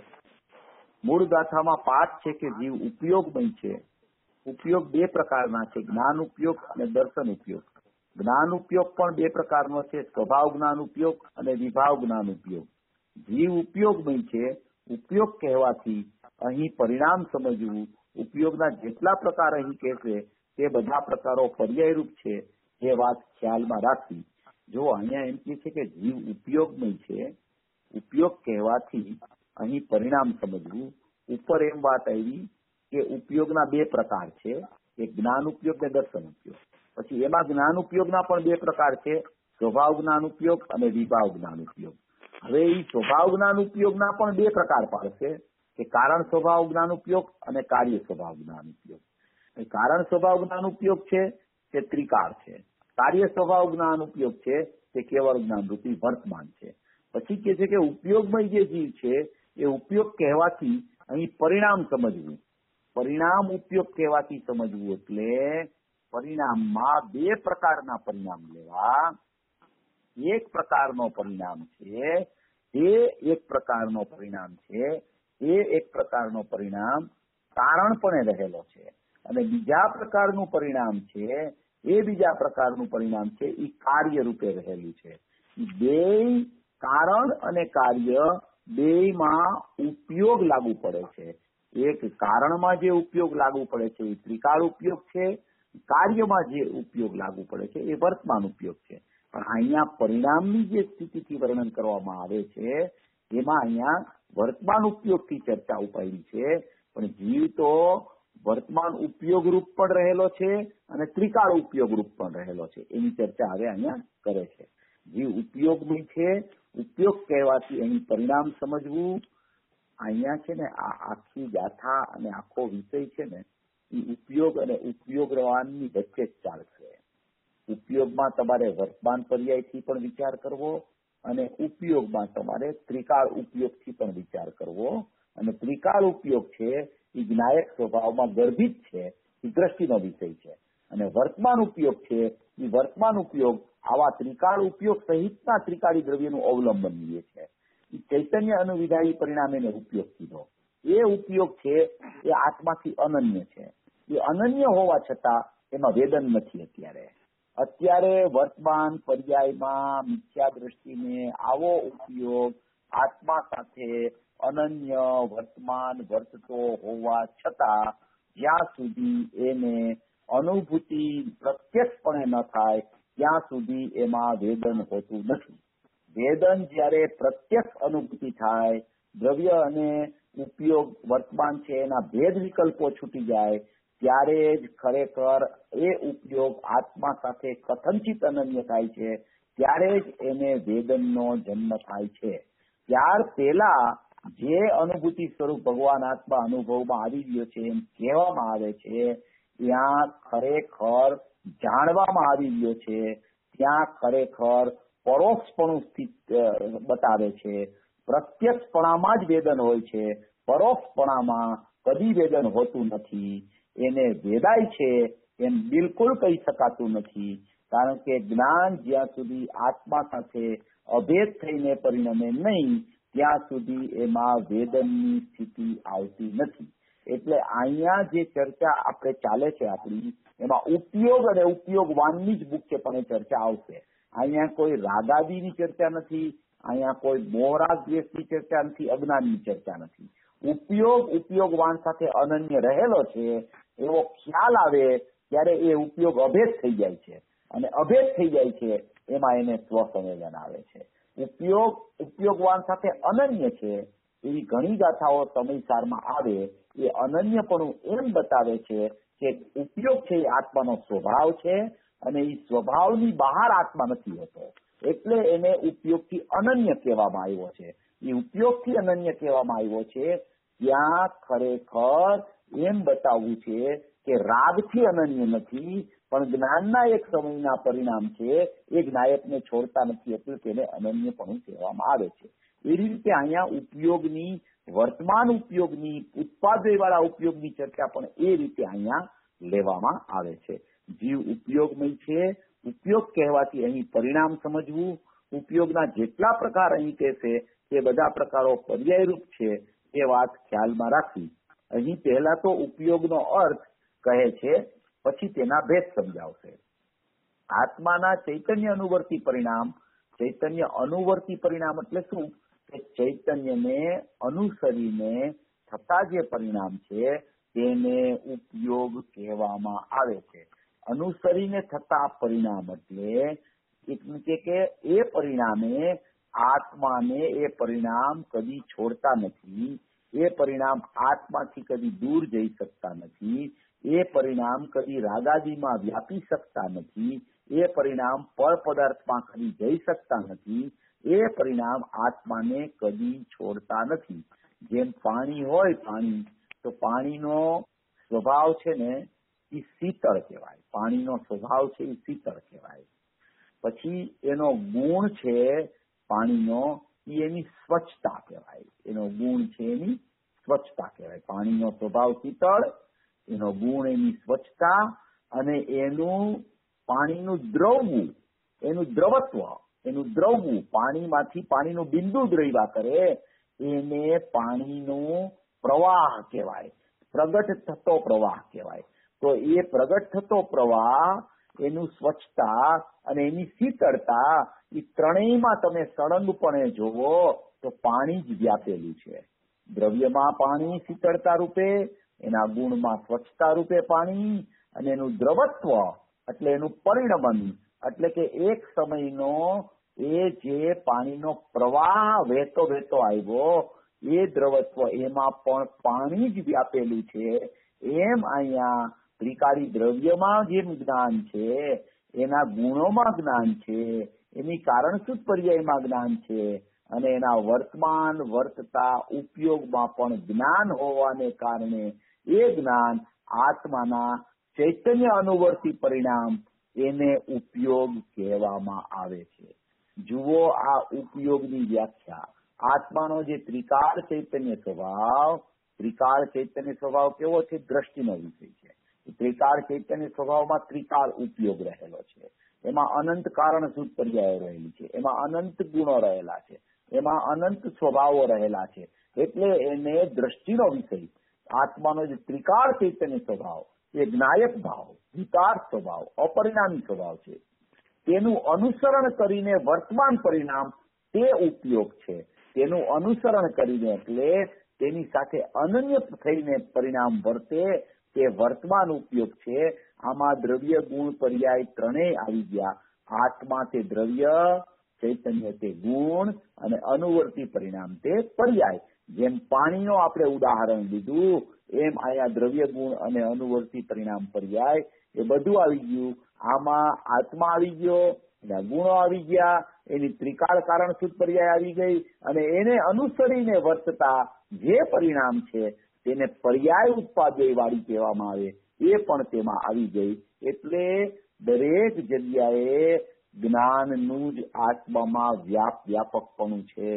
મૂળ ગાથામાં પાઠ છે કે જીવ ઉપયોગમય છે. ઉપયોગ બે પ્રકારના છે, જ્ઞાન ઉપયોગ અને દર્શન ઉપયોગ. જ્ઞાન ઉપયોગ પણ બે પ્રકારનો છે, સ્વભાવ જ્ઞાન ઉપયોગ અને વિભાવ જ્ઞાન ઉપયોગ. જીવ ઉપયોગમય છે. ઉપયોગ કહેવાથી અહીં પરિણામ સમજવું, ઉપયોગના જેટલા પ્રકાર અહીં કહેશે તે બધા પ્રકારો પર્યાયરૂપ છે એ વાત ખ્યાલમાં રાખવી. જો અહીંયા એમ કહે છે કે જીવ ઉપયોગમય છે, ઉપયોગ કહેવાથી અહીં પરિણામ સમજવું. ઉપર એમ વાત આવી કે ઉપયોગના બે પ્રકાર છે, એક જ્ઞાન ઉપયોગ અને દર્શન ઉપયોગ. પછી એમાં જ્ઞાન ઉપયોગના પણ બે પ્રકાર છે, સ્વભાવ જ્ઞાન ઉપયોગ અને વિભાવ જ્ઞાન ઉપયોગ. હવે એ સ્વભાવ જ્ઞાન ઉપયોગના પણ બે પ્રકાર પાડશે કે કારણ સ્વભાવ જ્ઞાન ઉપયોગ અને કાર્ય સ્વભાવ જ્ઞાન ઉપયોગ. કારણ સ્વભાવ જ્ઞાન ઉપયોગ છે તે ત્રિકાળ છે, કાર્ય સ્વભાવ જ્ઞાન ઉપયોગ છે તે કેવળ જ્ઞાન રૂપી વર્તમાન છે. પછી કે છે કે ઉપયોગમય જે જીવ છે એ ઉપયોગ કહેવાથી અહીં પરિણામ સમજવું. પરિણામ ઉપયોગ કહેવાથી સમજવું એટલે પરિણામમાં બે પ્રકારના પરિણામ લેવા. એક પ્રકારનો પરિણામ છે તે એક પ્રકારનો પરિણામ છે એ એક પ્રકારનો પરિણામ કારણપણે રહેલો છે, અને બીજા પ્રકારનું પરિણામ છે એ બીજા પ્રકારનું પરિણામ છે એ કાર્ય રૂપે રહેલું છે. બે કારણ અને કાર્ય બેયમાં ઉપયોગ લાગુ પડે છે. એક કારણમાં જે ઉપયોગ લાગુ પડે છે એ ત્રિકાળ ઉપયોગ છે, કાર્યમાં જે ઉપયોગ લાગુ પડે છે એ વર્તમાન ઉપયોગ છે. પણ અહીંયા પરિણામની જે સ્થિતિથી વર્ણન કરવામાં આવે છે એમાં અહીંયા વર્તમાન ઉપયોગથી ચર્ચા ઉપાડી છે, પણ જીવ તો વર્તમાન ઉપયોગ રૂપ પણ રહેલો છે અને ત્રિકાળ ઉપયોગ રૂપ પણ રહેલો છે. એની ચર્ચા હવે અહીંયા કરે છે. જીવ ઉપયોગમય છે, ઉપયોગ કહેવાથી એની પરિણામ સમજવું. અહીંયા છે ને આ આખી ગાથા અને આખો વિષય છે ને એ ઉપયોગ અને ઉપયોગવાનની વચ્ચે જ ચાલશે. ઉપયોગમાં તમારે વર્તમાન પર્યાયથી પણ વિચાર કરવો અને ઉપયોગમાં તમારે ત્રિકાળ ઉપયોગથી પણ વિચાર કરવો. અને ત્રિકાળ ઉપયોગ છે એ જ્ઞાયક સ્વભાવમાં ગર્ભિત છે, એ દ્રષ્ટિનો વિષય છે. અને વર્તમાન ઉપયોગ છે એ વર્તમાન ઉપયોગ આવા ત્રિકાળ ઉપયોગ સહિતના ત્રિકાળી દ્રવ્યનું અવલંબન લે છે. એ ચૈતન્ય અનુવિધાયી પરિણામે ઉપયોગ કીધો. એ ઉપયોગ છે એ આત્માથી અનન્ય છે. એ અનન્ય હોવા છતાં એમાં વેદન નથી. અત્યારે અત્યારે વર્તમાન પર્યાયમાં મિથ્યા દ્રષ્ટિને આવો ઉપયોગ આત્મા સાથે અનન્ય વર્તમાન વર્તતો હોવા છતાં જ્યાં સુધી એને અનુભૂતિ પ્રત્યક્ષપણે ન થાય ત્યાં સુધી એમાં વેદન હોતું નથી. વેદન જ્યારે પ્રત્યક્ષ અનુભૂતિ થાય, દ્રવ્ય અને ઉપયોગ વર્તમાન છે એના ભેદ વિકલ્પો છૂટી જાય, ત્યારે જ ખરેખર એ ઉપયોગ આત્મા સાથે કથનચિત અનન્ય થાય છે, ત્યારે જ એને વેદનનો જન્મ થાય છે. ત્યાર પહેલા જે અનુભૂતિ સ્વરૂપ ભગવાન આત્મા અનુભવમાં આવી ગયો છે એમ કહેવામાં આવે છે, ત્યાં ખરેખર જાણવામાં આવી ગયો છે, ત્યાં ખરેખર પરોક્ષપણું સ્થિત બતાવે છે. પ્રત્યક્ષપણામાં જ વેદન હોય છે, પરોક્ષપણામાં કદી વેદન હોતું નથી. એને વેદાય છે એમ બિલકુલ કહી શકાતું નથી, કારણ કે જ્ઞાન જ્યાં સુધી આત્મા સાથે અભેદ થઈને પરિણમે નહીં ત્યાં સુધી એમાં વેદનની સ્થિતિ આવતી નથી. એટલે અહીંયા જે ચર્ચા આપણે ચાલે છે આપણી, એમાં ઉપયોગ અને ઉપયોગવાનની જ મુખ્યપણે ચર્ચા આવશે. અહીંયા કોઈ રાગાદીની ચર્ચા નથી, અહીંયા કોઈ મોહરાગ દ્વેષની ચર્ચા નથી, અજ્ઞાનની ચર્ચા નથી. ઉપયોગ ઉપયોગવાન સાથે અનન્ય રહેલો છે એવો ખ્યાલ આવે ત્યારે એ ઉપયોગ અભેદ થઈ જાય છે, અને અભેદ થઈ જાય છે એમાં એને સ્વસંવેદન આવે છે. ઉપયોગ ઉપયોગવાન સાથે અનન્ય છે એવી ઘણી ગાથાઓ સમયસારમાં આવે. એ અનન્યપણું એમ બતાવે છે કે ઉપયોગ છે એ આત્માનો સ્વભાવ છે અને એ સ્વભાવની બહાર આત્મા નથી હોતો, એટલે એને ઉપયોગથી અનન્ય કહેવામાં આવ્યો છે. એ ઉપયોગથી અનન્ય કહેવામાં આવ્યો છે ત્યાં ખરેખર એમ બતાવવું છે કે રાગથી અનન્ય નથી, પણ જ્ઞાનના એક સમયના પરિણામ છે એ જ્ઞાયકને છોડતા નથી, એટલે તેને અનન્યપણું કહેવામાં આવે છે. એ રીતે અહીંયા ઉપયોગની વર્તમાન ઉપયોગની ઉત્પાદયવાળા ઉપયોગની ચર્ચા પણ એ રીતે અહીંયા લેવામાં આવે છે. જીવ ઉપયોગમય છે, ઉપયોગ કહેવાથી અહીં પરિણામ સમજવું. ઉપયોગના જેટલા પ્રકાર અહીં કહેશે તે બધા પ્રકારો પર્યાયરૂપ છે એ વાત ખ્યાલમાં રાખવી. અહીં પહેલા તો ઉપયોગનો અર્થ કહે છે, પછી તેના ભેદ સમજાવશે. આત્માના ચૈતન્ય અનુવર્તી પરિણામ. ચૈતન્ય અનુવર્તી પરિણામ એટલે શું? કે ચૈતન્યને અનુસરીને થતા જે પરિણામ છે તેને ઉપયોગ કહેવામાં આવે છે. અનુસરીને થતા પરિણામ એટલે કે એ પરિણામે આત્માને એ પરિણામ કદી છોડતા નથી, એ પરિણામ આત્માથી કદી દૂર જઈ શકતા નથી, એ પરિણામ કદી રાગાદીમાં વ્યાપી શકતા નથી, એ પરિણામ પર પદાર્થમાં કદી જઈ શકતા નથી, એ પરિણામ આત્માને કદી છોડતા નથી. જેમ પાણી હોય, પાણી તો પાણીનો સ્વભાવ છે ને એ શીતળ કહેવાય. પાણીનો સ્વભાવ છે એ શીતળ કહેવાય. પછી એનો ગુણ છે પાણીનો એ એની સ્વચ્છતા કહેવાય. એનો ગુણ છે એની સ્વચ્છતા કહેવાય. પાણીનો સ્વભાવ શીતળ, એનો ગુણ એની સ્વચ્છતા અને એનું પાણીનું દ્રવવું, એનું દ્રવત્વ, એનું દ્રવવું, પાણીમાંથી પાણીનું બિંદુ દ્રવ્યા કરે એને પાણીનું પ્રવાહ કહેવાય, પ્રગટ થતો પ્રવાહ કહેવાય. તો એ પ્રગટ થતો પ્રવાહ, એનું સ્વચ્છતા અને એની શીતળતા, એ ત્રણેયમાં તમે સળંગપણે જોવો તો પાણી જ વ્યાપેલું છે. દ્રવ્યમાં પાણી શીતળતા રૂપે, એના ગુણમાં સ્વચ્છતા રૂપે પાણી, અને એનું દ્રવત્વ એટલે એનું પરિણમન, એટલે કે એક સમયનો એ જે પાણીનો પ્રવાહ વહેતો વહેતો આવ્યો, એ દ્રવત્વ એમાં પણ પાણી જ વ્યાપેલું છે. એમ અહીંયા ત્રિકાળી દ્રવ્યમાં જેમ જ્ઞાન છે, એના ગુણોમાં જ્ઞાન છે, એની કારણસૂત્ર પર્યાયમાં જ્ઞાન છે, અને એના વર્તમાન વર્તતા ઉપયોગમાં પણ જ્ઞાન હોવાને કારણે એ જ્ઞાન આત્માના ચૈતન્ય અનુવર્તી પરિણામ, એને ઉપયોગ કહેવામાં આવે છે. જુઓ આ ઉપયોગની વ્યાખ્યા. આત્માનો જે ત્રિકાળ ચૈતન્ય સ્વભાવ, ત્રિકાળ ચૈતન્ય સ્વભાવ કેવો છે? દ્રષ્ટિનો વિષય છે. ત્રિકાળ ચૈતન્ય સ્વભાવમાં ત્રિકાળ ઉપયોગ રહેલો છે. એમાં અનંત કારણ શુદ્ધ પર્યાયો રહેલી છે, એમાં અનંત ગુણો રહેલા છે, એમાં અનંત સ્વભાવો રહેલા છે. એટલે એને દ્રષ્ટિનો વિષય, આત્માનો જે ત્રિકાળ ચૈતન્ય સ્વભાવ, એ જ્ઞાયક ભાવ, વિકાર સ્વભાવ, અપરિણામી સ્વભાવ છે. તેનું અનુસરણ કરીને વર્તમાન પરિણામ તે ઉપયોગ છે. તેનું અનુસરણ કરીને એટલે તેની સાથે અનન્ય થઈને પરિણામ વર્તે તે વર્તમાન ઉપયોગ છે. આમાં દ્રવ્ય ગુણ પર્યાય ત્રણેય આવી ગયા. આત્મા તે દ્રવ્ય, ચૈતન્ય તે ગુણ, અને અનુવર્તી પરિણામ તે પર્યાય. જેમ પાણીનો આપણે ઉદાહરણ લીધું, એમ અહીંયા દ્રવ્ય ગુણ અને અનુવર્તી પરિણામ પર્યાય એ બધું આવી ગયું. આમાં આત્મા આવી ગયો, એના ગુણો આવી ગયા, એની ત્રિકાળ કારણ શુદ્ધ પર્યાય આવી ગઈ, અને એને અનુસરીને વર્તતા જે પરિણામ છે તેને પર્યાય ઉત્પાદય વાળી કહેવામાં આવે, એ પણ તેમાં આવી ગઈ. એટલે દરેક જગ્યાએ જ્ઞાનનું જ આત્મામાં વ્યાપ વ્યાપકપણું છે.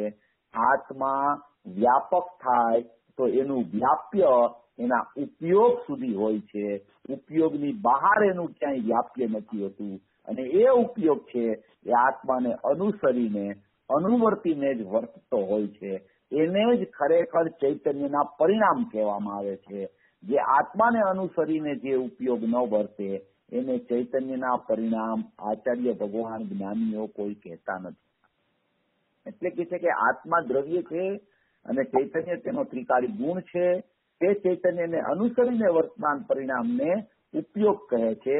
આત્મા વ્યાપક થાય તો એનું વ્યાપ્ય એના ઉપયોગ સુધી હોય છે. ઉપયોગની બહાર એનું ક્યાંય વ્યાપ્ય નથી હોતું, અને એ ઉપયોગ છે એ આત્માને અનુસરીને અનુવર્તીને જ વર્તતો હોય છે. એને જ ખરેખર ચૈતન્યના પરિણામ કહેવામાં આવે છે. જે આત્માને અનુસરીને જે ઉપયોગ ન વર્તે એને ચૈતન્યના પરિણામ આચાર્ય ભગવાન જ્ઞાનીઓ કોઈ કહેતા નથી. એટલે કે છે કે આત્મા દ્રવ્ય છે અને ચૈતન્ય તેનો ત્રિકાળી ગુણ છે. તે ચૈતન્યને અનુસરીને વર્તમાન પરિણામને ઉપયોગ કહે છે.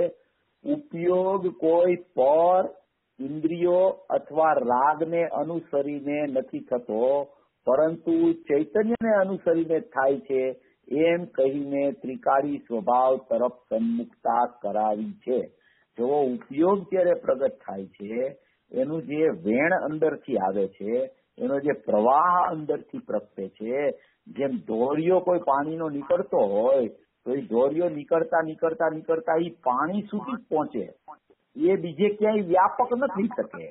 ઉપયોગ કોઈ પર, ઇન્દ્રિયો અથવા રાગને અનુસરીને નથી થતો, પરંતુ ચૈતન્યને અનુસરીને થાય છે, એમ કહીને ત્રિકાળી સ્વભાવ તરફ સન્મુખતા કરાવી છે. જો ઉપયોગ જ્યારે પ્રગટ થાય છે, એનું જે વેણ અંદરથી આવે છે, એનો જે પ્રવાહ અંદરથી પ્રગટે છે, જેમ ધોરિયો કોઈ પાણીનો નીકળતો હોય તો એ ધોરિયો નીકળતા નીકળતા નીકળતા એ પાણી સુધી પહોંચે, એ બીજે ક્યાંય વ્યાપક ન થઈ શકે.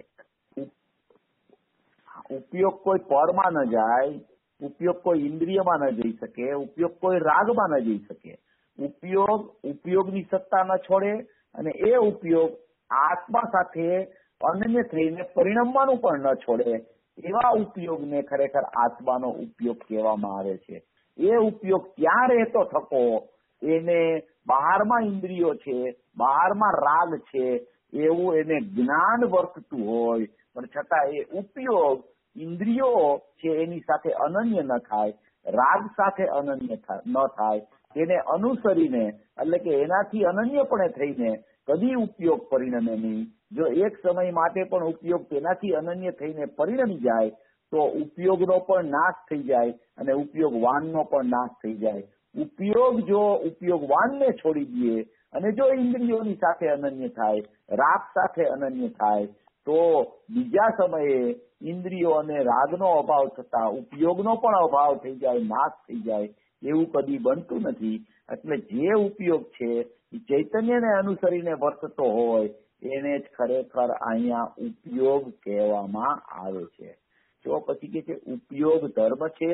ઉપયોગ કોઈ પરમાં ન જાય, ઉપયોગ કોઈ ઇન્દ્રિયમાં ન જઈ શકે, ઉપયોગ કોઈ રાગમાં ન જઈ શકે. ઉપયોગ ઉપયોગની સત્તા ન છોડે, અને એ ઉપયોગ આત્મા સાથે અનન્ય થઈને પરિણમવાનું પણ ન છોડે. એવા ઉપયોગને ખરેખર આત્માનો ઉપયોગ કહેવામાં આવે છે. એ ઉપયોગ ત્યાં રહેતો થકો, એને બહારમાં ઇન્દ્રિયો છે, બહારમાં રાગ છે, એવું એને જ્ઞાન વર્તતું હોય, પણ છતાં એ ઉપયોગ ઇન્દ્રિયો છે એની સાથે અનન્ય ન થાય, રાગ સાથે અનન્ય ન થાય, તેને અનુસરીને એટલે કે એનાથી અનન્યપણે થઈને કદી ઉપયોગ પરિણમે નહીં. જો એક સમય માટે પણ ઉપયોગ તેનાથી અનન્ય થઈને પરિણમી જાય તો ઉપયોગનો પણ નાશ થઈ જાય અને ઉપયોગવાનનો પણ નાશ થઈ જાય. ઉપયોગ જો ઉપયોગવાનને છોડી દે અને જો ઇન્દ્રિયોની સાથે અનન્ય થાય, રાગ સાથે અનન્ય થાય, તો બીજા સમયે ઇન્દ્રિયો અને રાગનો અભાવ થતા ઉપયોગનો પણ અભાવ થઈ જાય, નાશ થઈ જાય, એવું કદી બનતું નથી. એટલે જે ઉપયોગ છે એ ચૈતન્યને અનુસરીને વર્તતો હોય એને જ ખરેખર અહીંયા ઉપયોગ કહેવામાં આવે છે. જો પછી કે છે ઉપયોગ ધર્મ છે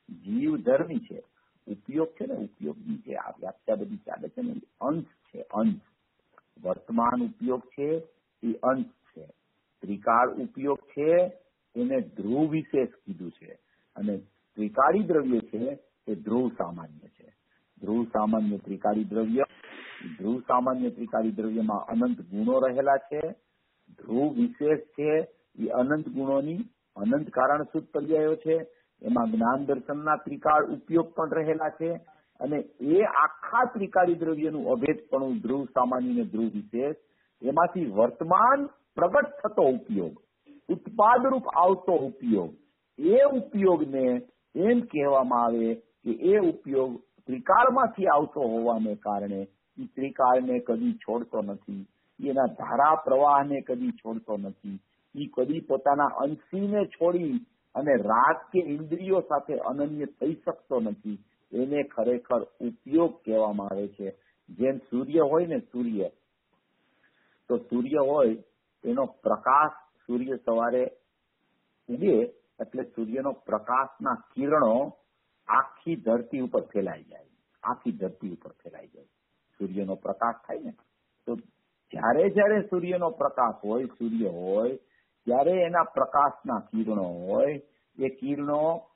જીવ ધર્મી છે. ઉપયોગ છે ને, ઉપયોગની જે આ વ્યાખ્યા બધી ચાલે છે ને, અંશ છે. અંશ વર્તમાન ઉપયોગ છે એ અંશ છે. ત્રિકાળ ઉપયોગ છે એને ધ્રુવ વિશેષ કીધું છે, અને ત્રિકાળી દ્રવ્ય છે એ ધ્રુવ સામાન્ય છે. ધ્રુવ સામાન્ય ત્રિકાળી દ્રવ્ય, ધ્રુવ સામાન્ય ત્રિકાળી દ્રવ્યમાં અનંત ગુણો રહેલા છે. ધ્રુવ વિશેષ છે એ અનંત ગુણોની અનંત કારણસૂત્ર પર્યાયો છે. એમાં જ્ઞાન દર્શનના ત્રિકાળ ઉપયોગ પણ રહેલા છે, અને એ આખા ત્રિકાળી દ્રવ્યનું અભેદપણું ધ્રુવ સામાન્ય ને ધ્રુવ વિશેષ, એમાંથી વર્તમાન પ્રગટ થતો ઉપયોગ, ઉત્પાદરૂપ આવતો ઉપયોગ, એ ઉપયોગને એમ કહેવામાં આવે કે એ ઉપયોગ ત્રિકાળમાંથી આવતો હોવાને કારણે એ ત્રિકાળને કદી છોડતો નથી, એના ધારા પ્રવાહને કદી છોડતો નથી, એ કદી પોતાના અંશીને છોડી અને રાગ કે ઇન્દ્રિયો સાથે અનન્ય થઈ શકતો નથી. એને ખરેખર ઉપયોગ કહેવામાં આવે છે. જેમ સૂર્ય હોય ને, સૂર્ય તો સૂર્ય હોય એનો પ્રકાશ, સૂર્ય સવારે ઉગે એટલે સૂર્યનો પ્રકાશના કિરણો આખી ધરતી ઉપર ફેલાઈ જાય, આખી ધરતી ઉપર ફેલાઈ જાય. સૂર્યનો પ્રકાશ થાય ને, તો જ્યારે જ્યારે સૂર્યનો પ્રકાશ હોય, સૂર્ય હોય ત્યારે એના પ્રકાશના કિરણો હોય, એ કિરણો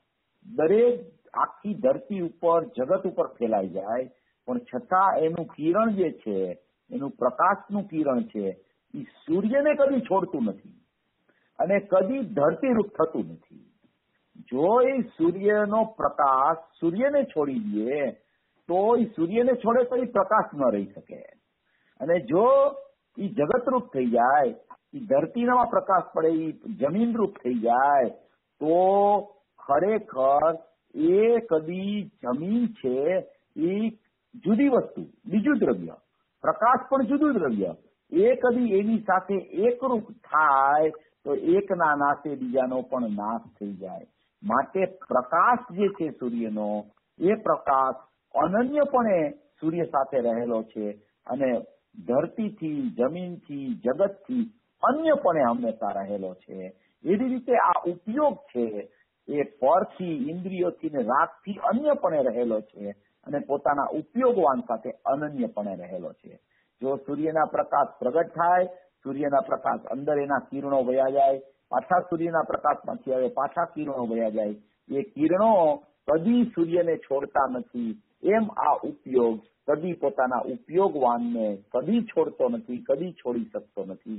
દરેક આખી ધરતી ઉપર, જગત ઉપર ફેલાઈ જાય, પણ છતાં એનું કિરણ જે છે, એનું પ્રકાશનું કિરણ છે, એ સૂર્યને કદી છોડતું નથી અને કદી ધરતીરૂપ થતું નથી. જો એ સૂર્યનો પ્રકાશ સૂર્યને છોડી દે તો એ સૂર્યને છોડે તો એ પ્રકાશ ન રહી શકે, અને જો એ જગતરૂપ થઈ જાય, એ ધરતીમાં પ્રકાશ પડે, એ જમીનરૂપ થઈ જાય, તો ખરેખર એ કદી જમીન છે એ જુદી વસ્તુ, બીજું દ્રવ્ય, પ્રકાશ પણ જુદું દ્રવ્ય, એ કદી એની સાથે એકરૂપ થાય તો એકના નાશે બીજાનો પણ નાશ થઈ જાય. માટે પ્રકાશ જે છે સૂર્યનો, એ પ્રકાશ અનન્યપણે સૂર્ય સાથે રહેલો છે, અને ધરતીથી, જમીનથી, જગતથી અન્યપણે હંમેશા રહેલો છે. એવી રીતે આ ઉપયોગ છે એ પરથી, ઇન્દ્રિયોથી ને રાગથી અન્યપણે રહેલો છે, અને પોતાના ઉપયોગવાન સાથે અનન્યપણે રહેલો છે. જો સૂર્યના પ્રકાશ પ્રગટ થાય, સૂર્યના પ્રકાશ અંદર એના કિરણો વયા જાય, પાછા સૂર્યના પ્રકાશમાંથી આવે, પાછા કિરણો વયા જાય, એ કિરણો કદી સૂર્યને છોડતા નથી. એમ આ ઉપયોગ કદી પોતાના ઉપયોગવાનને કદી છોડતો નથી, કદી છોડી શકતો નથી.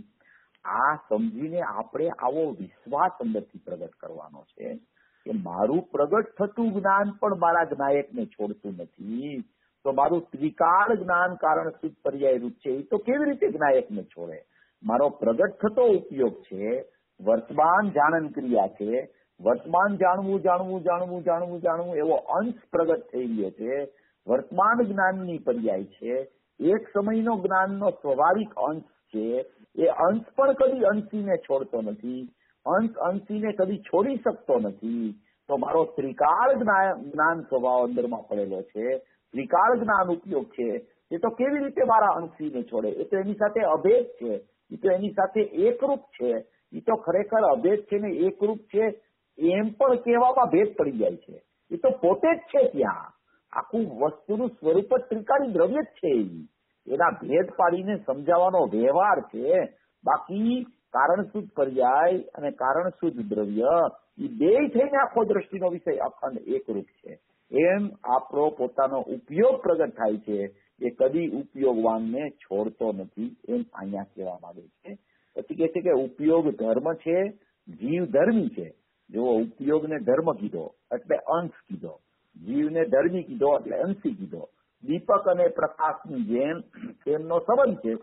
આ સમજીને આપણે આવો વિશ્વાસ અંદરથી પ્રગટ કરવાનો છે કે મારું પ્રગટ થતું જ્ઞાન પણ મારા જ્ઞાયકને છોડતું નથી, તો મારું ત્રિકાળ જ્ઞાન કારણ શુદ્ધ પર્યાય રૂપ છે, એ તો કેવી રીતે જ્ઞાયકને છોડે? મારો પ્રગટ થતો ઉપયોગ છે, વર્તમાન જાણન ક્રિયા છે, વર્તમાન જાણવું જાણવું જાણવું જાણવું જાણવું એવો અંશ પ્રગટ થઈ ગયો છે, વર્તમાન જ્ઞાનની પર્યાય છે, એક સમયનો જ્ઞાનનો સ્વાભાવિક અંશ છે. એ અંશ પણ કદી અંશીને છોડતો નથી, અંશ અંશીને કદી છોડી શકતો નથી. તો મારો ત્રિકાળ જ્ઞાન સ્વભાવ અંદરમાં પડેલો છે, ત્રિકાળ જ્ઞાન ઉપયોગ છે, એ તો કેવી રીતે મારા અંશીને છોડે? એ તો એની સાથે અભેદ છે, એ તો એની સાથે એકરૂપ છે, એ તો ખરેખર અભેદ છે ને એકરૂપ છે એમ પણ કહેવામાં ભેદ પડી જાય છે. એ તો પોતે જ છે, ત્યાં આખું વસ્તુનું સ્વરૂપ જ ત્રિકાળી દ્રવ્ય જ છે. એના ભેદ પાડીને સમજાવવાનો વ્યવહાર છે. બાકી કારણશુદ્ધ પર્યાય અને કારણશુદ્ધ દ્રવ્ય એ બે થઈને આખો દ્રષ્ટિનો વિષય અખંડ એકરૂપ છે. એમ આપણો પોતાનો ઉપયોગ પ્રગટ થાય છે, એ કદી ઉપયોગવાનને છોડતો નથી, એમ અહીંયા કહેવા માંગે છે. પછી કહે છે કે ઉપયોગ ધર્મ છે, જીવ ધર્મી છે. જો ઉપયોગને ધર્મ કીધો એટલે અંશ કીધો, જીવને ધર્મી કીધો એટલે અંશી કીધો. દીપક અને પ્રકાશની જેમ તેમનો સંબંધ છે.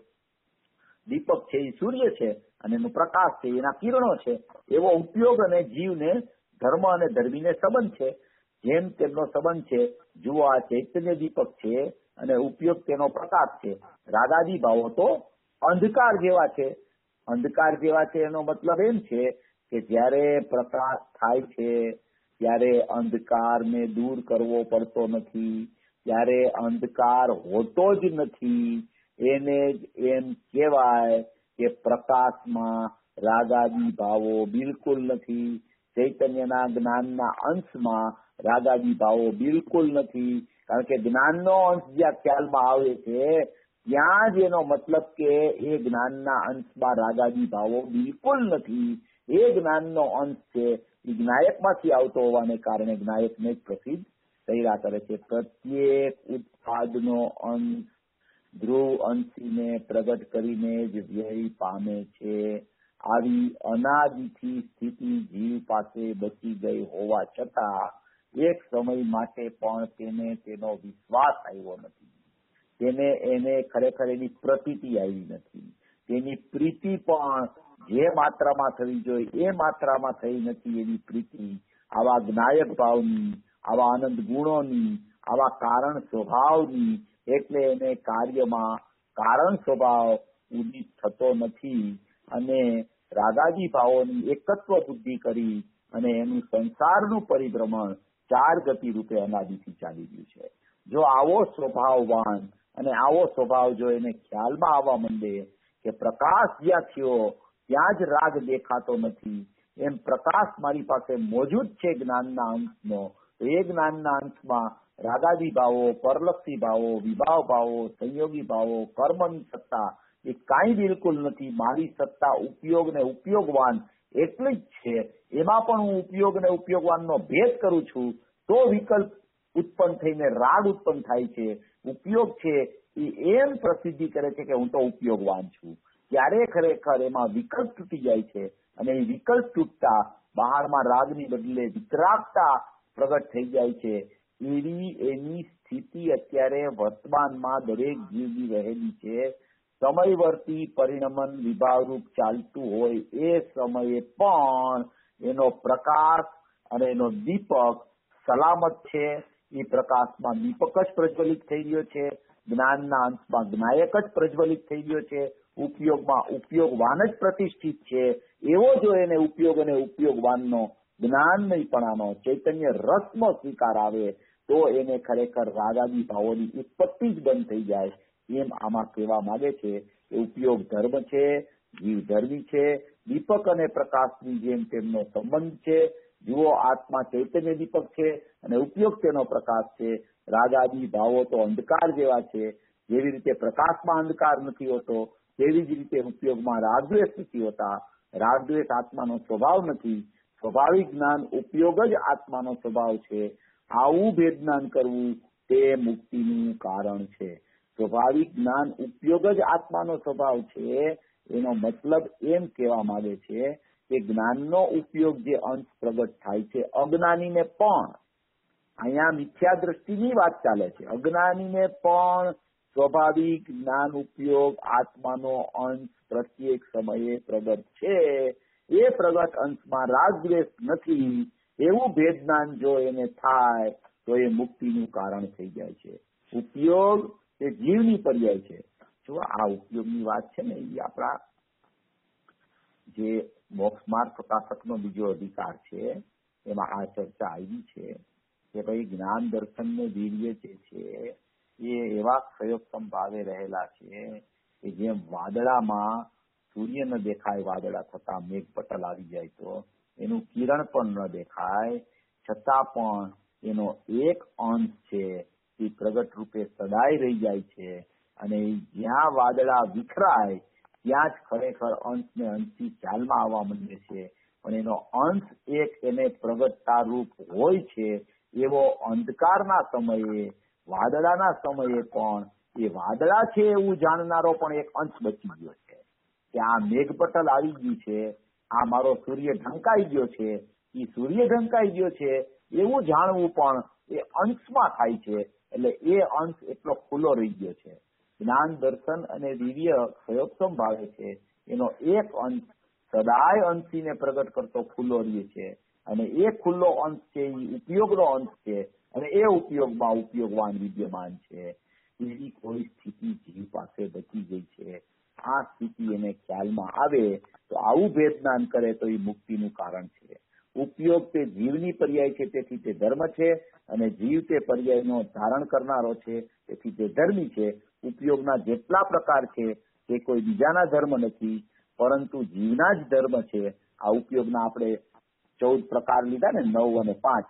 દીપક છે એ સૂર્ય છે અને એનો પ્રકાશ છે, એના કિરણો છે. એવો ઉપયોગ અને જીવને ધર્મ અને ધર્મીને સંબંધ છે. જેમ તેમનો સંબંધ છે, જુઓ આ ચૈતન્ય દીપક છે અને ઉપયોગ તેનો પ્રકાશ છે. રાગાદી ભાવો તો અંધકાર જેવા છે. અંધકાર જેવા છે એનો મતલબ એમ છે કે જ્યારે પ્રકાશ થાય છે ત્યારે અંધકારને દૂર કરવો પડતો નથી, ત્યારે અંધકાર હોતો જ નથી. એને જ એમ કહેવાય કે પ્રકાશમાં રાગાદી ભાવો બિલકુલ નથી. ચૈતન્યના જ્ઞાનના અંશમાં રાગાદી ભાવો બિલકુલ નથી. કારણ કે જ્ઞાનનો અંશ જ્યાં ખ્યાલમાં આવે છે ત્યાં જ એનો મતલબ કે એ જ્ઞાનના અંશમાં રાગાદી ભાવો બિલકુલ નથી. એ જ્ઞાનનો અંશ છે એ જ્ઞાયકમાંથી આવતો હોવાને કારણે જ્ઞાયકને જ પ્રસિદ્ધ કર્યા કરે છે. પ્રત્યેક ઉત્પાદનો અંશ ધ્રુવ અંશીને પ્રગટ કરીને જ વ્યય પામે છે. આવી અનાદિથી સ્થિતિ જીવ પાસે બચી ગઈ હોવા છતાં એક સમય માટે પણ તેને તેનો વિશ્વાસ આવ્યો નથી. તેને એને ખરેખર એની પ્રતીતિ આવી નથી. તેની પ્રીતિ પણ જે માત્રામાં થવી જોઈએ એ માત્રામાં થઈ નથી. એની પ્રીતિ આવા જ્ઞાયક ભાવની, આવા આનંદ ગુણોની, આવા કારણ સ્વભાવની, એટલે એને કાર્યમાં કારણ સ્વભાવ ઉદિત થતો નથી. અને રાગાદી ભાવોની એકત્વ બુદ્ધિ કરી અને એનું સંસારનું પરિભ્રમણ ચાર ગતિ રૂપે અનાદિથી ચાલી રહ્યું છે. જો આવો સ્વભાવવાન અને આવો સ્વભાવ જો એને ખ્યાલમાં આવવા માંડે કે પ્રકાશ જ્યાં થયો ત્યાં જ રાગ દેખાતો નથી, એમ પ્રકાશ મારી પાસે મોજૂદ છે જ્ઞાનના અંશનો, તો એ જ્ઞાનના અંશમાં રાગાદી ભાવો, પરલક્ષી ભાવો, વિભાવ ભાવો, સંયોગી ભાવો, કર્મની સત્તા એ કાંઈ બિલકુલ નથી. મારી સત્તા ઉપયોગ ને ઉપયોગવાન એટલી જ છે. એમાં પણ હું ઉપયોગ ને ઉપયોગવાનનો ભેદ કરું છું તો વિકલ્પ ઉત્પન્ન થઈને રાગ ઉત્પન્ન થાય છે. ઉપયોગ છે એ એમ પ્રસિદ્ધિ કરે છે કે હું તો ઉપયોગવાન છું. ત્યારે ખરેખર એમાં વિકલ્પ તૂટી જાય છે અને એ વિકલ્પ તૂટતા બહારમાં રાગની બદલે વિતરાગતા પ્રગટ થઈ જાય છે. એવી એની સ્થિતિ અત્યારે વર્તમાનમાં દરેક જીવની રહેલી છે. સમયવર્તી પરિણમન વિભાવરૂપ ચાલતું હોય એ સમયે પણ એનો પ્રકાશ અને એનો દીપક સલામત છે. એ પ્રકાશમાં દીપક જ પ્રજ્વલિત થઈ રહ્યો છે, જ્ઞાનના અંશમાં જ્ઞાયક જ પ્રજ્વલિત થઈ રહ્યો છે, ઉપયોગમાં ઉપયોગવાન જ પ્રતિષ્ઠિત છે. એવો જો એને ઉપયોગ અને ઉપયોગવાનનો જ્ઞાનમયપણાનો ચૈતન્ય રસનો સ્વીકાર આવે તો એને ખરેખર રાગાદી ભાવોની ઉત્પત્તિ જ બંધ થઈ જાય. એમ આમાં કહેવા માંગે છે કે ઉપયોગ ધર્મ છે, જીવ ધર્મી છે. દીપક અને પ્રકાશની જેમ તેમનો સંબંધ છે. જુઓ, આત્મા ચૈતન્ય દીપક છે અને ઉપયોગ તેનો પ્રકાશ છે. રાગાદી ભાવો તો અંધકાર જેવા છે. જેવી રીતે પ્રકાશમાં અંધકાર નથી હોતો તેવી જ રીતે ઉપયોગમાં રાગદ્વેષ નથી હોતા. રાગદ્વેષ આત્માનો સ્વભાવ નથી. સ્વાભાવિક જ્ઞાન ઉપયોગ જ આત્માનો સ્વભાવ છે. આવું ભેદ જ્ઞાન કરવું તે મુક્તિનું કારણ છે. સ્વાભાવિક જ્ઞાન ઉપયોગ જ આત્માનો સ્વભાવ છે. એનો મતલબ એમ કહેવા માંગે છે કે જ્ઞાનનો ઉપયોગ જે અંશ પ્રગટ થાય છે અજ્ઞાનીને પણ, અહીંયા મિથ્યા દ્રષ્ટિની વાત ચાલે છે, અજ્ઞાનીને પણ સ્વાભાવિક જ્ઞાન ઉપયોગ આત્માનો અંશ પ્રત્યેક સમયે પ્રગટ છે. એ પ્રગટ અંશમાં રાગદ્વેષ નથી. એવું ભેદ જ્ઞાન જો એને થાય તો એ મુક્તિનું કારણ થઈ જાય છે. ઉપયોગ એ જીવની પર્યાય છે. જો આ ઉપયોગની વાત છે ને એ આપણા જે મોક્ષ માર્ગ પ્રકાશકનો બીજો અધિકાર છે એમાં આ ચર્ચા આવી છે કે ભાઈ જ્ઞાન દર્શન ને વીર્ય જે છે એ એવા ક્ષયોક્ષમ ભાવે રહેલા છે કે જેમ વાદળામાં સૂર્ય ન દેખાય, વાદળા થતા મેઘ પટલ આવી જાય તો એનું કિરણ પણ ન દેખાય, છતાં પણ એનો એક અંશ છે એ પ્રગટ રૂપે સદાય રહી જાય છે. અને જ્યાં વાદળા વિખરાય ત્યાં જ ખરેખર અંશને અંશથી ખ્યાલમાં આવવા માંડે છે. પણ એનો અંશ એક એને પ્રગટતા રૂપ હોય છે. એવો અંધકારના સમયે, વાદળાના સમયે પણ એ વાદળા છે એવું જાણનારો પણ એક અંશ બચી ગયો છે કે આ મેઘપટલ આવી ગયું છે, આ મારો સૂર્ય ઢંકાઈ ગયો છે. એ સૂર્ય ઢંકાઈ ગયો છે એવું જાણવું પણ એ અંશમાં થાય છે. એટલે એ અંશ એટલો ખુલ્લો રહી ગયો છે. જ્ઞાન દર્શન અને વીર્ય ક્ષયોક્ષમ ભાવે છે. એનો એક અંશ સદાય અંશીને પ્રગટ કરતો ખુલ્લો રહે છે અને એ ખુલ્લો અંશ છે એ ઉપયોગનો અંશ છે અને એ ઉપયોગમાં ઉપયોગવાન વિદ્યમાન છે. એવી કોઈ સ્થિતિ જીવ પાસે બચી ગઈ છે. આ સ્થિતિ એને ખ્યાલમાં આવે તો આવું ભેદ જ્ઞાન કરે તો એ મુક્તિનું કારણ છે. ઉપયોગ તે જીવની પર્યાય છે તેથી તે ધર્મ છે અને જીવ તે પર્યાયનો ધારણ કરનારો છે તેથી તે ધર્મી છે. ઉપયોગના જેટલા પ્રકાર છે તે કોઈ બીજાના ધર્મ નથી પરંતુ જીવના જ ધર્મ છે. આ ઉપયોગના આપણે ચૌદ પ્રકાર લીધા ને, નવ અને પાંચ,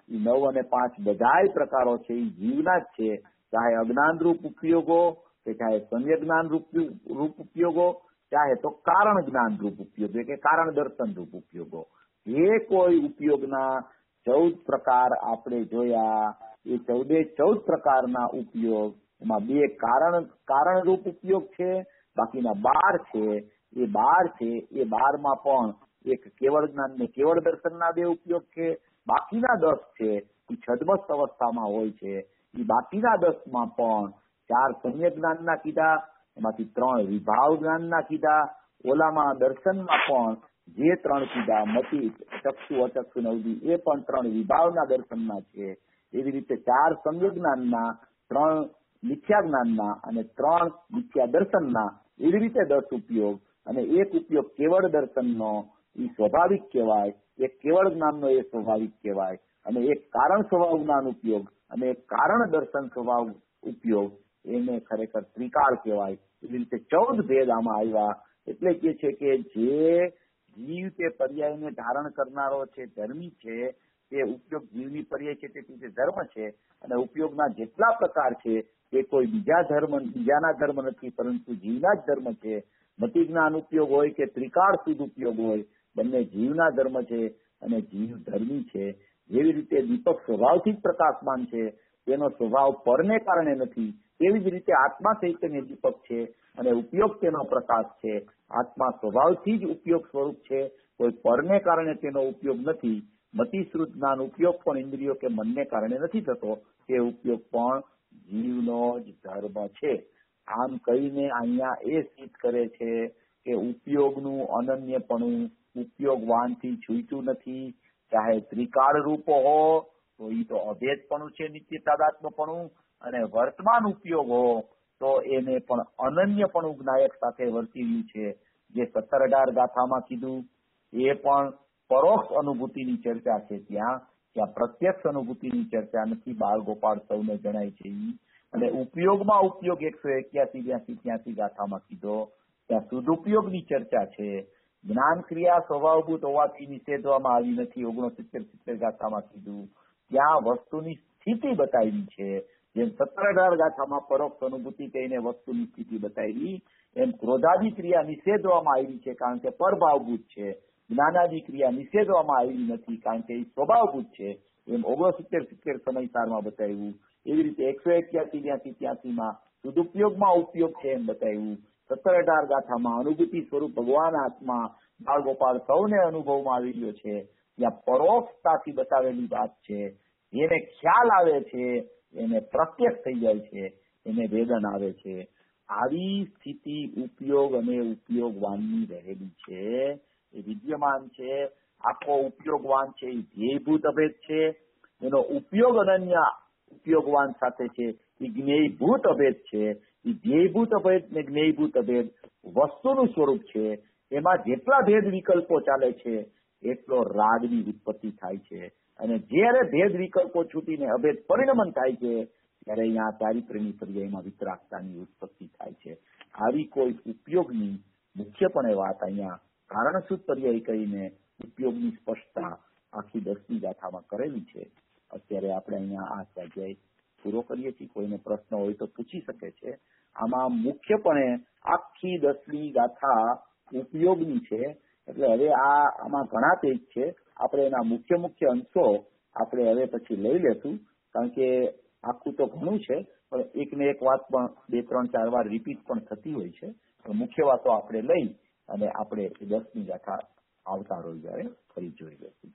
એ નવ અને પાંચ બધાય પ્રકારો છે એ જીવના જ છે, ચાહે અજ્ઞાન રૂપ ઉપયોગો કે ચાહે સમ્યક જ્ઞાન રૂપ રૂપ ઉપયોગો, ચાહે તો કારણ જ્ઞાન રૂપ ઉપયોગો કે કારણ દર્શન રૂપ ઉપયોગો. જે કોઈ ઉપયોગના ચૌદ પ્રકાર આપણે જોયા, એ ચૌદે ચૌદ પ્રકારના ઉપયોગ એમાં બે કારણ કારણ રૂપ ઉપયોગ છે, બાકીના બાર છે એ બાર છે એ બારમાં પણ એક કેવળ જ્ઞાન ને કેવળ દર્શનના બે ઉપયોગ છે, બાકીના દસ છે એ છદ્મસ્ત અવસ્થામાં હોય છે. એ બાકીના દસ માં પણ ચાર સમ્યક જ્ઞાનના કીધા, એમાંથી ત્રણ વિભાવ જ્ઞાનના કીધા, ઓલામાં દર્શનમાં પણ જે ત્રણ કીધા મતિ ચક્ષુ અચક્ષુ નવદી એ પણ ત્રણ વિભાવના દર્શનના છે. એવી રીતે ચાર સમ્યક જ્ઞાનના, ત્રણ મિથ્યા જ્ઞાનના અને ત્રણ મિથ્યા દર્શનના, એવી રીતે દસ ઉપયોગ, અને એક ઉપયોગ કેવળ દર્શનનો એ સ્વાભાવિક કહેવાય, એક કેવળ જ્ઞાનનો એ સ્વાભાવિક કહેવાય, અને એક કારણ સ્વભાવ જ્ઞાન ઉપયોગ અને એક કારણ દર્શન સ્વભાવ ઉપયોગ એને ખરેખર ત્રિકાળ કહેવાય. એવી રીતે ચૌદ ભેદ આમાં આવ્યા. એટલે કે છે કે જે જીવ તે પર્યાયને ધારણ કરનારો છે, ધર્મી છે, તે ઉપયોગ જીવની પર્યાય છે તેથી તે ધર્મ છે, અને ઉપયોગના જેટલા પ્રકાર છે તે કોઈ બીજા ધર્મ બીજાના ધર્મ નથી, પરંતુ જીવના જ ધર્મ છે. મતિ જ્ઞાન ઉપયોગ હોય કે ત્રિકાળ શુદ્ધ ઉપયોગ હોય, બંને જીવના ધર્મ છે અને જીવ ધર્મી છે. જેવી રીતે દીપક સ્વભાવથી જ પ્રકાશમાન છે, તેનો સ્વભાવ પરને કારણે નથી, તેવી જ રીતે આત્મા ચૈતન્ય દીપક છે અને ઉપયોગ તેનો પ્રકાશ છે. આત્મા સ્વભાવથી જ ઉપયોગ સ્વરૂપ છે, કોઈ પરને કારણે તેનો ઉપયોગ નથી. મતિશ્રુત જ્ઞાન ઉપયોગ પણ ઇન્દ્રિયો કે મનને કારણે નથી થતો, તે ઉપયોગ પણ જીવનો જ ધર્મ છે. આમ કહીને અહીંયા એ સિદ્ધ કરે છે કે ઉપયોગનું અનન્યપણું ઉપયોગવાનથી છૂટ્યું નથી. ચાહે ત્રિકાળ રૂપ હો તો એ તો અભેદપણું છે, નિત્ય તાદાત્મ્યપણું, અને વર્તમાન ઉપયોગ હો તો એને પણ અનન્યપણું જ્ઞાયક સાથે વર્તી રહ્યું છે. જે સત્તર અઢાર ગાથામાં કીધું એ પણ પરોક્ષ અનુભૂતિની ચર્ચા છે, ત્યાં ત્યાં પ્રત્યક્ષ અનુભૂતિની ચર્ચા નથી. બાળ ગોપાળ સૌને જણાય છે. અને ઉપયોગમાં ઉપયોગ એકસો એક્યાસી બ્યાસી ત્યાંસી ગાથામાં કીધો, ત્યાં સદુપયોગની ચર્ચા છે. જ્ઞાન ક્રિયા સ્વભાવભૂત હોવાથી નિષેધવામાં આવી નથી, ઓગણસિત્તેર સિત્તેર ગાથામાં કીધું. ત્યાં વસ્તુની સ્થિતિ બતાવી છે. જેમ સત્તર અઢાર ગાથામાં પરોક્ષ અનુભૂતિ કહીને વસ્તુની સ્થિતિ બતાવી, એમ ક્રોધાદી ક્રિયા નિષેધવામાં આવી છે, કારણ કે પરભાવભૂત છે. જ્ઞાનાદી ક્રિયા નિષેધવામાં આવી નથી, કારણ કે એ સ્વભાવભૂત છે. એમ ઓગણસિત્તેર સિત્તેર સમયસારમાં બતાવ્યું. એવી રીતે એકસો એક્યાસી ત્યાંસી ત્યાંસીમાં સદુપયોગમાં ઉપયોગ છે એમ બતાવ્યું. સત્તર અઢાર ગાથામાં અનુભૂતિ સ્વરૂપ ભગવાન આત્મા બાળ ગોપાળ સૌને અનુભવમાં આવી રહ્યો છે. ત્યાં પરોક્ષતાથી બતાવેલી વાત છે. જેને ખ્યાલ આવે છે એને પ્રત્યક્ષ થઈ જાય છે, એને વેદન આવે છે. આવી સ્થિતિ ઉપયોગ અને ઉપયોગવાનની રહેલી છે, એ વિદ્યમાન છે. આખો ઉપયોગવાન છે એ ધ્યેયભૂત અભેદ છે, એનો ઉપયોગ અનન્ય ઉપયોગવાન સાથે છે એ જ્ઞેયભૂત અભેદ છે. એ ધ્યેયભૂત અભેદ ને જ્ઞેયભૂત અભેદ વસ્તુનું સ્વરૂપ છે. એમાં જેટલા ભેદ વિકલ્પો ચાલે છે એટલો રાગની ઉત્પત્તિ થાય છે, અને જ્યારે ભેદ વિકલ્પો છૂટીને અભેદ પરિણમન થાય છે ત્યારે અહીંયા ચારિત્ર્યની પર્યાયમાં વિતરાગતાની ઉત્પત્તિ થાય છે. આવી કોઈ ઉપયોગની મુખ્યપણે વાત અહીંયા કારણસૂત્ર પર્યાય કહીને ઉપયોગની સ્પષ્ટતા આખી દસમી ગાથામાં કરેલી છે. અત્યારે આપણે અહીંયા આ સ્વાધ્યાય પૂરો કરીએ છીએ. કોઈને પ્રશ્ન હોય તો પૂછી શકે છે. આમાં મુખ્યપણે આખી દસમી ગાથા ઉપયોગની છે, એટલે હવે આ આમાં ઘણા પેજ છે. આપણે એના મુખ્ય મુખ્ય અંશો આપણે હવે પછી લઈ લેશું, કારણ કે આખું તો ઘણું છે, પણ એક ને એક વાત પણ બે ત્રણ ચાર વાર રિપીટ પણ થતી હોય છે. પણ મુખ્ય વાતો આપણે લઈ અને આપણે દસમી ગાથા આવતા રવિવારે ફરી જોઈ લઈશું.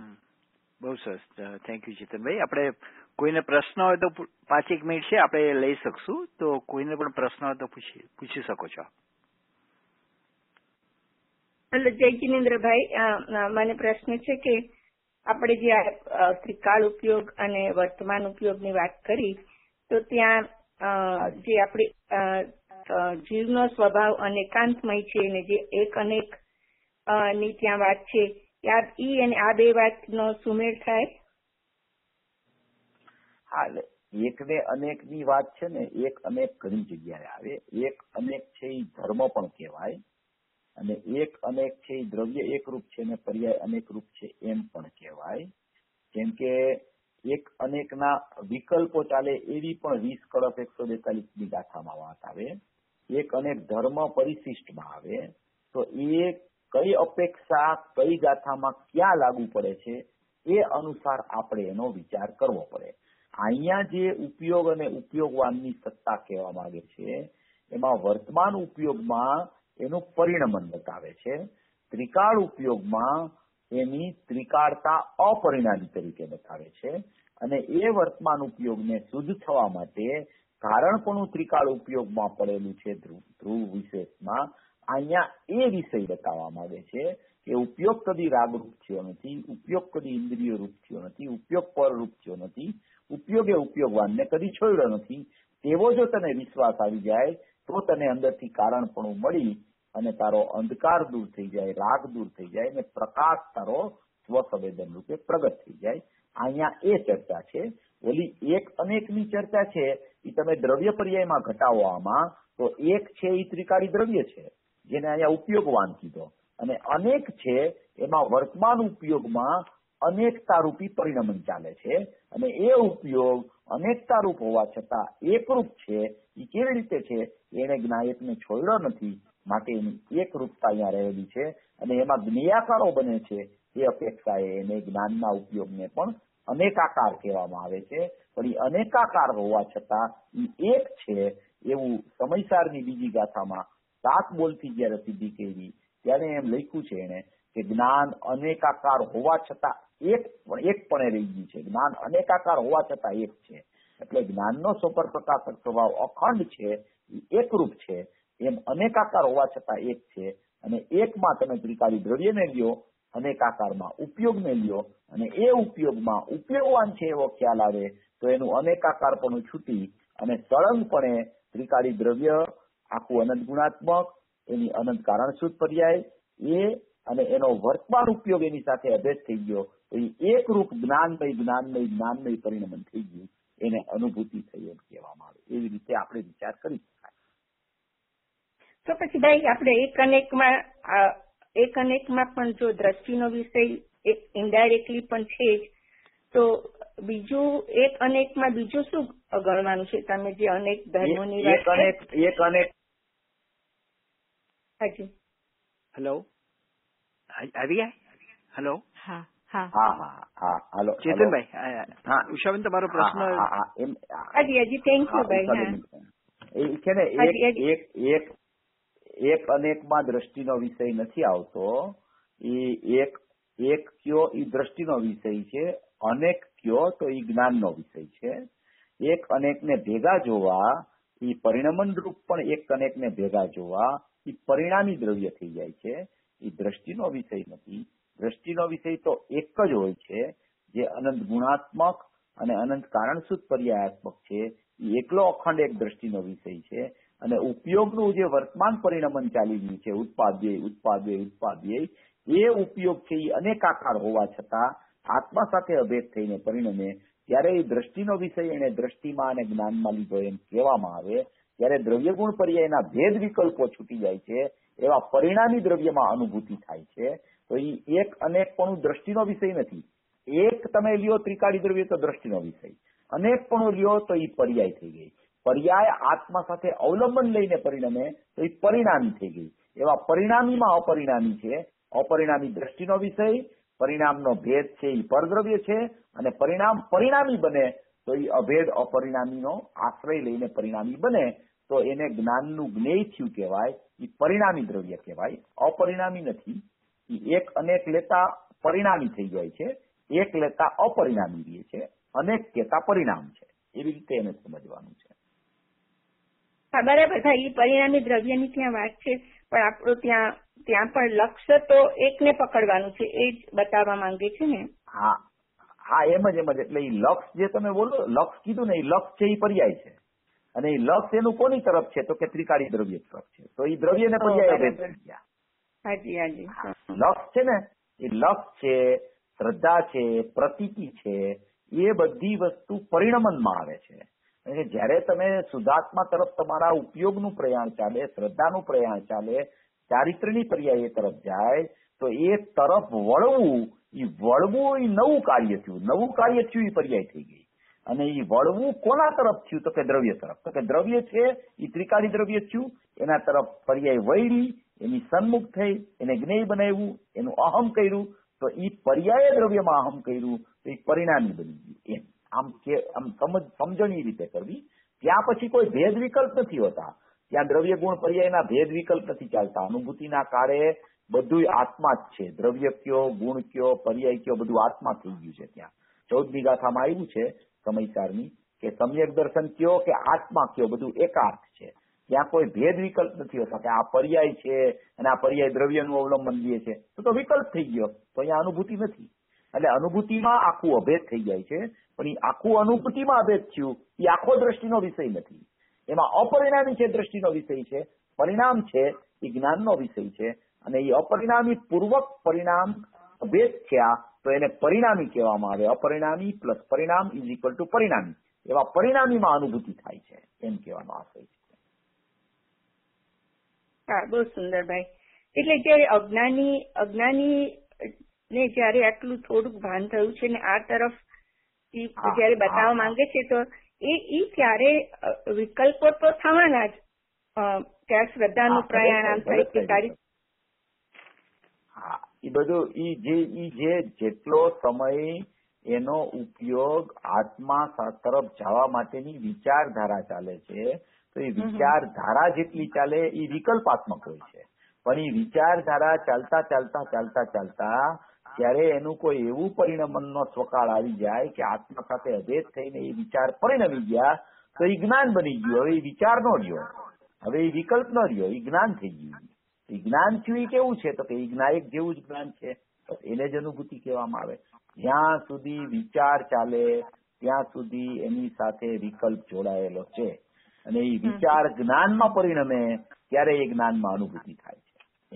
બહુ સરસ, થેન્ક યુ ચેતનભાઈ. આપણે કોઈને પ્રશ્ન હોય તો પાંચ એક મિનિટ છે, આપણે લઈ શકશું, તો કોઈને પણ પ્રશ્ન હોય તો પૂછી પૂછી શકો છો. હેલો, જય જિનેન્દ્રભાઈ, મને પ્રશ્ન છે કે આપણે જે આ ત્રિકાળ ઉપયોગ અને વર્તમાન ઉપયોગની વાત કરી, તો ત્યાં જે આપણે જીવનો સ્વભાવ અનેકાંતમય છે અને જે એક અનેક ની ત્યાં વાત છે, ઈ અને આ બે વાતનો સુમેળ થાય? હા, એટલે એક ને અનેક ની વાત છે ને, એક અનેક ઘણી જગ્યાએ આવે. એક અનેક છે એ ધર્મ પણ કહેવાય, અને એક અનેક છે એ દ્રવ્ય એક રૂપ છે ને પર્યાય અનેક રૂપ છે એમ પણ કહેવાય. જેમ કે એક અનેકના વિકલ્પો ચાલે એવી પણ વીસ કળશ એકસો બેતાલીસની ગાથામાં વાત આવે. એક અનેક ધર્મ પરિશિષ્ટમાં આવે તો એ કઈ અપેક્ષા કઈ ગાથામાં ક્યાં લાગુ પડે છે એ અનુસાર આપણે એનો વિચાર કરવો પડે. અહીંયા જે ઉપયોગ અને ઉપયોગવાનની સત્તા કહેવા માંગે છે એમાં વર્તમાન ઉપયોગમાં એનું પરિણમન બતાવે છે. ત્રિકાળ ઉપયોગમાં એની ત્રિકાળતા અપરિણામી તરીકે બતાવે છે અને એ વર્તમાન ઉપયોગને શુદ્ધ થવા માટે કારણપણું ત્રિકાળ ઉપયોગમાં પડેલું છે ધ્રુવ વિશેષમાં. અહીંયા એ વિષય બતાવવા માંગે છે કે ઉપયોગ કદી રાગરૂપ થયો નથી, ઉપયોગ કદી ઇન્દ્રિય રૂપ થયો નથી, ઉપયોગ પરરૂપ થયો નથી, ઉપયોગે ઉપયોગવાનને કદી છોડ્યો નથી. તેવો જો તને વિશ્વાસ આવી જાય તો તને અંદરથી કારણપણું મળી અને તારો અંધકાર દૂર થઈ જાય, રાગ દૂર થઈ જાય અને પ્રકાશ તારો સ્વસંવેદન રૂપે પ્રગટ થઈ જાય. અહીંયા એ ચર્ચા છે. ઓલી એક અનેકની ચર્ચા છે એ તમે દ્રવ્ય પર્યાયમાં ઘટાવો આમાં તો એક છે એ ત્રિકાળી દ્રવ્ય છે જેને અહીંયા ઉપયોગવાન કીધો અને અનેક છે એમાં વર્તમાન ઉપયોગમાં અનેકતા રૂપી પરિણમન ચાલે છે અને એ ઉપયોગ અનેકતા રૂપ હોવા છતાં એકરૂપ છે. એ કેવી રીતે છે? એને જ્ઞાયકને છોડ્યો નથી માટે એની એક રૂપતા અહીંયા રહેલી છે અને એમાં જ્ઞેયાકારો બને છે. એ અપેક્ષાએ એને જ્ઞાનના ઉપયોગને પણ અનેકાકાર કહેવામાં આવે છે. પણ એ અનેકાકાર હોવા છતાં એ એક છે એવું સમયસારની બીજી ગાથામાં સાત બોલથી જયારે સિદ્ધિ કરી ત્યારે એમ લખ્યું છે એને કે જ્ઞાન અનેકાકાર હોવા છતાં એક એકપણે રહી ગયું છે. જ્ઞાન અનેકાકાર હોવા છતાં એક છે એટલે જ્ઞાનનો સ્વપર પ્રકાશક સ્વભાવ અખંડ છે, એકરૂપ છે. એમ અનેકાકાર હોવા છતાં એક છે અને એકમાં તમે ત્રિકાળી દ્રવ્યને લ્યો, અનેકાકારમાં ઉપયોગને લ્યો અને એ ઉપયોગમાં ઉપયોગવાન છે એવો ખ્યાલ આવે તો એનું અનેકાકારપણું છૂટી અને સળંગપણે ત્રિકાળી દ્રવ્ય આખું અનંત ગુણાત્મક, એની અનંત કારણશુદ્ધ પર્યાય એ અને એનો વર્તમાન ઉપયોગ એની સાથે અભેદ થઈ ગયો તો એ એકરૂપ જ્ઞાનમય જ્ઞાનમય જ્ઞાનમય પરિણમન થઈ ગયું. એને અનુભૂતિ થઈ એમ કહેવામાં આવે. એવી રીતે આપણે વિચાર કરી શકાય. તો પછી ભાઈ આપણે એક અનેકમાં એક અનેકમાં પણ જો દ્રષ્ટિનો વિષય એક ઇનડાયરેક્ટલી પણ છે જ તો બીજું એક અનેકમાં બીજું શું ગણવાનું છે? તમે જે અનેક ધર્મોની વાત કરી એક અનેક હાજી હેલો આવી ગયા? હેલો હા હા હા હા હા હાલો ચેતનભાઈ. હા ઉષાબેન તમારો પ્રશ્ન. હાજી હાજી થેન્ક યુ ભાઈ. એ છે ને એક એક એક અનેકમાં દ્રષ્ટિનો વિષય નથી આવતો. એ એક એક કયો એ દ્રષ્ટિનો વિષય છે, અનેક કયો તો એ જ્ઞાનનો વિષય છે. એક અનેકને ભેગા જોવા એ પરિણમન રૂપ પણ એક અનેકને ભેગા જોવા એ પરિણામી દ્રવ્ય થઈ જાય છે. એ દ્રષ્ટિનો વિષય નથી. દ્રષ્ટિનો વિષય તો એક જ હોય છે જે અનંત ગુણાત્મક અને અનંત કારણશુદ્ધ પર્યાયાત્મક છે. એ એકલો અખંડ એક દ્રષ્ટિનો વિષય છે અને ઉપયોગનું જે વર્તમાન પરિણમન ચાલી રહ્યું છે ઉત્પાદ્ય ઉત્પાદ્ય ઉત્પાદ્ય એ ઉપયોગ છે એ અનેકાકાર હોવા છતાં આત્મા સાથે અભેદ થઈને પરિણમે ત્યારે એ દ્રષ્ટિનો વિષય એને દ્રષ્ટિમાં અને જ્ઞાનમાં લીધો એમ કહેવામાં આવે ત્યારે દ્રવ્યગુણ પર્યાયના ભેદ વિકલ્પો છૂટી જાય છે એવા પરિણામી દ્રવ્યમાં અનુભૂતિ થાય છે. તો એ એક અનેકપણું દ્રષ્ટિનો વિષય નથી. એક તમે લ્યો ત્રિકાળી દ્રવ્ય તો દ્રષ્ટિનો વિષય, અનેકપણું લ્યો તો એ પર્યાય થઈ ગઈ. પર્યાય આત્મા સાથે અવલંબન લઈને પરિણમે તો એ પરિણામી થઈ ગઈ. એવા પરિણામીમાં અપરિણામી છે. અપરિણામી દ્રષ્ટિનો વિષય, પરિણામનો ભેદ છે એ પરદ્રવ્ય છે અને પરિણામ પરિણામી બને તો એ અભેદ અપરિણામીનો આશ્રય લઈને પરિણામી બને તો એને જ્ઞાનનું જ્ઞેય થયું કહેવાય. એ પરિણામી દ્રવ્ય કહેવાય, અપરિણામી નથી. એ એક અનેક લેતા પરિણામી થઈ જાય છે, એક લેતા અપરિણામી રહે છે, અનેક કહેતા પરિણામ છે. એવી રીતે એને સમજવાનું છે. હા બરાબર. એ પરિણામી દ્રવ્યની ત્યાં વાત છે પણ આપણું ત્યાં ત્યાં પણ લક્ષ્ય તો એકને પકડવાનું છે એ જ બતાવવા માંગે છે ને. હા હા એમ જ એમ જ એટલે એ લક્ષ જે તમે બોલો લક્ષ કીધું ને એ લક્ષ છે એ પર્યાય છે અને એ લક્ષ એનું કોની તરફ છે તો કે ત્રિકાળી દ્રવ્ય તરફ છે. તો એ દ્રવ્ય ને પર્યાય ભેદ થઈ ગયા. હાજી હાજી. લક્ષ છે ને એ લક્ષ છે, શ્રદ્ધા છે, પ્રતીતિ છે, એ બધી વસ્તુ પરિણમનમાં આવે છે. જયારે તમે શુદ્ધાત્મા તરફ તમારા ઉપયોગનું પ્રયાણ ચાલે, શ્રદ્ધાનું પ્રયાણ ચાલે, ચારિત્રની પર્યાય તરફ જાય તો એ તરફ વળવું એ વળવું એ નવું કાર્ય થયું, નવું કાર્ય થયું એ પર્યાય થઈ ગઈ. અને એ વળવું કોના તરફ થયું? તો કે દ્રવ્ય તરફ. તો કે દ્રવ્ય છે એ ત્રિકાળી દ્રવ્ય થયું, એના તરફ પર્યાય વળી, એની સન્મુખ થઈ, એને જ્ઞેય બનાવ્યું, એનું અહમ કર્યું. તો એ પર્યાય દ્રવ્યમાં અહમ કર્યું તો એ પરિણામી બની ગયું. એમ આમ કે આમ સમજ સમજણી રીતે કરવી. ત્યાં પછી કોઈ ભેદ વિકલ્પ નથી હોતા. ત્યાં દ્રવ્ય ગુણ પર્યાયના ભેદ વિકલ્પ નથી ચાલતા. અનુભૂતિના કાળે બધું આત્મા જ છે. દ્રવ્ય કયો, ગુણ કયો, પર્યાય કયો, બધું આત્મા થઈ ગયું છે. ત્યાં ચૌદમી ગાથામાં આવ્યું છે સમયસારની કે સમ્યક દર્શન કયો કે આત્મા કયો, બધું એકાર્થ છે. ત્યાં કોઈ ભેદ વિકલ્પ નથી હોતા કે આ પર્યાય છે અને આ પર્યાય દ્રવ્યનું અવલંબન લે છે તો તો વિકલ્પ થઈ ગયો. તો અહીંયા અનુભૂતિ નથી. એટલે અનુભૂતિમાં આખું અભેદ થઈ જાય છે. પણ એ આખું અનુભૂતિમાં અભેદ થયું એ આખો દ્રષ્ટિનો વિષય નથી. એમાં અપરિણામી છે દ્રષ્ટિનો વિષય છે, પરિણામ છે એ જ્ઞાનનો વિષય છે. અને એ અપરિણામી પૂર્વક પરિણામ અભેદ થયા તો એને પરિણામી કહેવામાં આવે. અપરિણામી પ્લસ પરિણામ ઇઝ ઇક્વલ ટુ પરિણામી. એવા પરિણામીમાં અનુભૂતિ થાય છે એમ કહેવાનો આશય છે. હા, બહુ સુંદર ભાઈ. એટલે જયારે અજ્ઞાની અજ્ઞાની ને જયારે આટલું થોડુંક ભાન થયું છે ને આ તરફ જયારે બતાવવા માંગે છે તો એ ઈ ત્યારે વિકલ્પો તો થવાના જ. ત્યાં શ્રદ્ધાનું પ્રયાણ થાય કે તારી હા એ બધું ઈ જે ઈ જે જેટલો સમય એનો ઉપયોગ આત્મા તરફ જવા માટેની વિચારધારા ચાલે છે તો એ વિચારધારા જેટલી ચાલે એ વિકલ્પાત્મક હોય છે. પણ એ વિચારધારા ચાલતા ચાલતા ચાલતા ચાલતા ત્યારે એનું કોઈ એવું પરિણમનનો સ્વકાળ આવી જાય કે આત્મા સાથે અભેદ થઈને એ વિચાર પરિણમી ગયા તો એ જ્ઞાન બની ગયું. હવે એ વિચાર નો રહ્યો, હવે એ વિકલ્પ નો રહ્યો, એ જ્ઞાન થઈ ગયું. એ જ્ઞાન થયું એ કેવું છે? તો કે એ જ્ઞાયક જેવું જ જ્ઞાન છે. એને જ અનુભૂતિ કહેવામાં આવે. જ્યાં સુધી વિચાર ચાલે ત્યાં સુધી એની સાથે વિકલ્પ જોડાયેલો છે. અને એ વિચાર જ્ઞાનમાં પરિણમે ત્યારે એ જ્ઞાનમાં અનુભૂતિ થાય છે.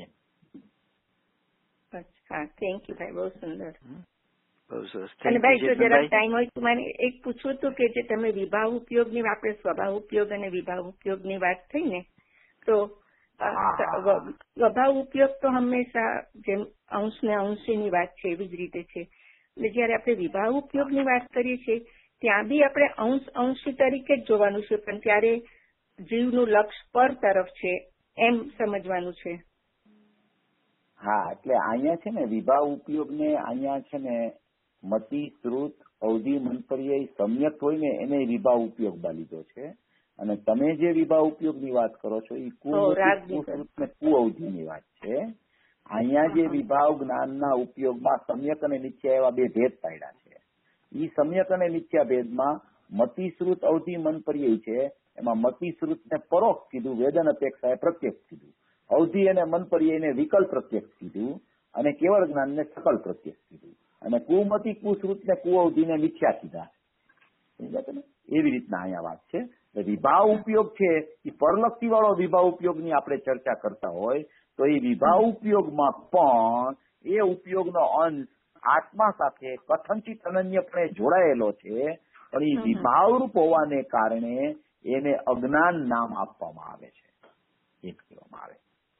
હા, થેન્ક યુ ભાઈ, બહુ સુંદર. બહુ સરસ. અને ભાઈ જો જરા ટાઈમ હોય તો મને એક પૂછવું હતું કે જે તમે વિભાવ ઉપયોગની, આપણે સ્વભાવ ઉપયોગ અને વિભાવ ઉપયોગની વાત થઈ ને, તો સ્વભાવ ઉપયોગ તો હંમેશા જેમ અંશ ને અંશીની વાત છે એવી જ રીતે છે. એટલે જયારે આપણે વિભાવ ઉપયોગની વાત કરીએ છીએ ત્યાં બી આપણે અંશ અંશી તરીકે જ જોવાનું છે, પણ ત્યારે જીવનું લક્ષ્ય પર તરફ છે એમ સમજવાનું છે. હા, એટલે અહીંયા છે ને વિભાવ ઉપયોગ ને અહીંયા છે ને મતિ, શ્રુત, અવધિ, મંતવ્ય સમ્યક હોય ને એને વિભાવ ઉપયોગમાં લીધો છે. અને તમે જે વિભાવ ઉપયોગની વાત કરો છો એ કુશ્રુત ને કુઅવધિની વાત છે. અહીંયા જે વિભાવ જ્ઞાનના ઉપયોગમાં સમ્યક અને મિથ્યા એવા બે ભેદ પાડ્યા છે. એ સમ્યક અને મિથ્યા ભેદમાં મતિ, શ્રુત, અવધિ, મંતવ્ય છે. એમાં મતિ, શ્રુત ને પરોક્ષ કીધું, વેદન અપેક્ષાએ પ્રત્યક્ષ કીધું. અવધિ અને મનપર્યયને વિકલ્પ પ્રત્યક્ષ કીધું અને કેવળ જ્ઞાનને સકલ પ્રત્યક્ષ કીધું. અને કુમતિ, કુશ્રુત ને કુઅવધિને મિથ્યા કીધા. એવી રીતના અહીંયા વાત છે. વિભાવ ઉપયોગ છે એ પરલક્ષી વાળો વિભાવ ઉપયોગની આપણે ચર્ચા કરતા હોય તો એ વિભાવ ઉપયોગમાં પણ એ ઉપયોગનો અંશ આત્મા સાથે કથનચિત અનન્યપણે જોડાયેલો છે. પણ એ વિભાવરૂપ હોવાને કારણે એને અજ્ઞાન નામ આપવામાં આવે છે એમ કહેવામાં આવે.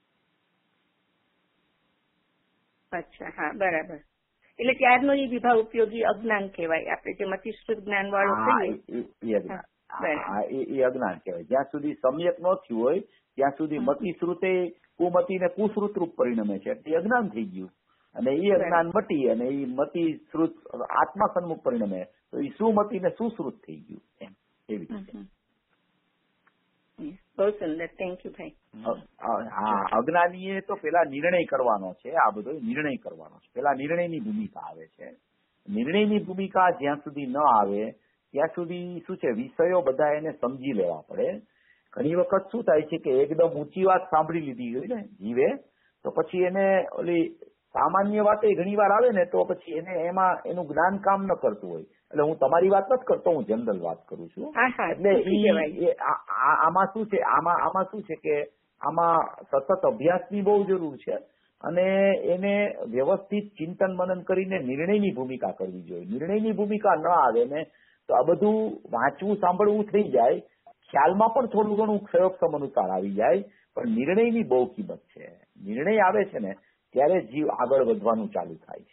અચ્છા, હા, બરાબર. એટલે ત્યારનો એ વિભાવ ઉપયોગી અજ્ઞાન કહેવાય. આપણે જે મતિશ્રુત જ્ઞાન વાળું કહીએ એ અજ્ઞાન કહેવાય. જ્યાં સુધી સમ્યક ન થયું હોય ત્યાં સુધી મતિશ્રુતે કુમતિ ને કુશ્રુત રૂપ પરિણમે છે. એ અજ્ઞાન થઈ ગયું અને એ અજ્ઞાન મટી અને એ મતિશ્રુત આત્મા સન્મુખ પરિણમે તો એ સુમતિ ને સુશ્રુત થઈ ગયું એમ. એવી રીતે. બહુ સુંદર, થેન્ક યુ ભાઈ. હા, અજ્ઞાનીએ તો પેલા નિર્ણય કરવાનો છે. આ બધો નિર્ણય કરવાનો છે. પેલા નિર્ણયની ભૂમિકા આવે છે. નિર્ણયની ભૂમિકા જ્યાં સુધી ન આવે ત્યાં સુધી શું છે, વિષયો બધા એને સમજી લેવા પડે. ઘણી વખત શું થાય છે કે એકદમ ઊંચી વાત સાંભળી લીધી હોય ને જીવે તો પછી એને ઓલી સામાન્ય વાત ઘણી વાર આવે ને તો પછી એને એમાં એનું જ્ઞાન કામ ન કરતું હોય. એટલે હું તમારી વાત નથી કરતો, હું જનરલ વાત કરું છું. એટલે આમાં શું છે આમાં આમાં શું છે કે આમાં સતત અભ્યાસની બહુ જરૂર છે અને એને વ્યવસ્થિત ચિંતન મનન કરીને નિર્ણયની ભૂમિકા કરવી જોઈએ. નિર્ણયની ભૂમિકા ન આવે ને તો આ બધું વાંચવું સાંભળવું થઈ જાય, ખ્યાલમાં પણ થોડું ઘણું ક્ષયોક્ષમ અનુસાર આવી જાય, પણ નિર્ણયની બહુ કિંમત છે. નિર્ણય આવે છે ને ત્યારે જીવ આગળ વધવાનું ચાલુ થાય છે.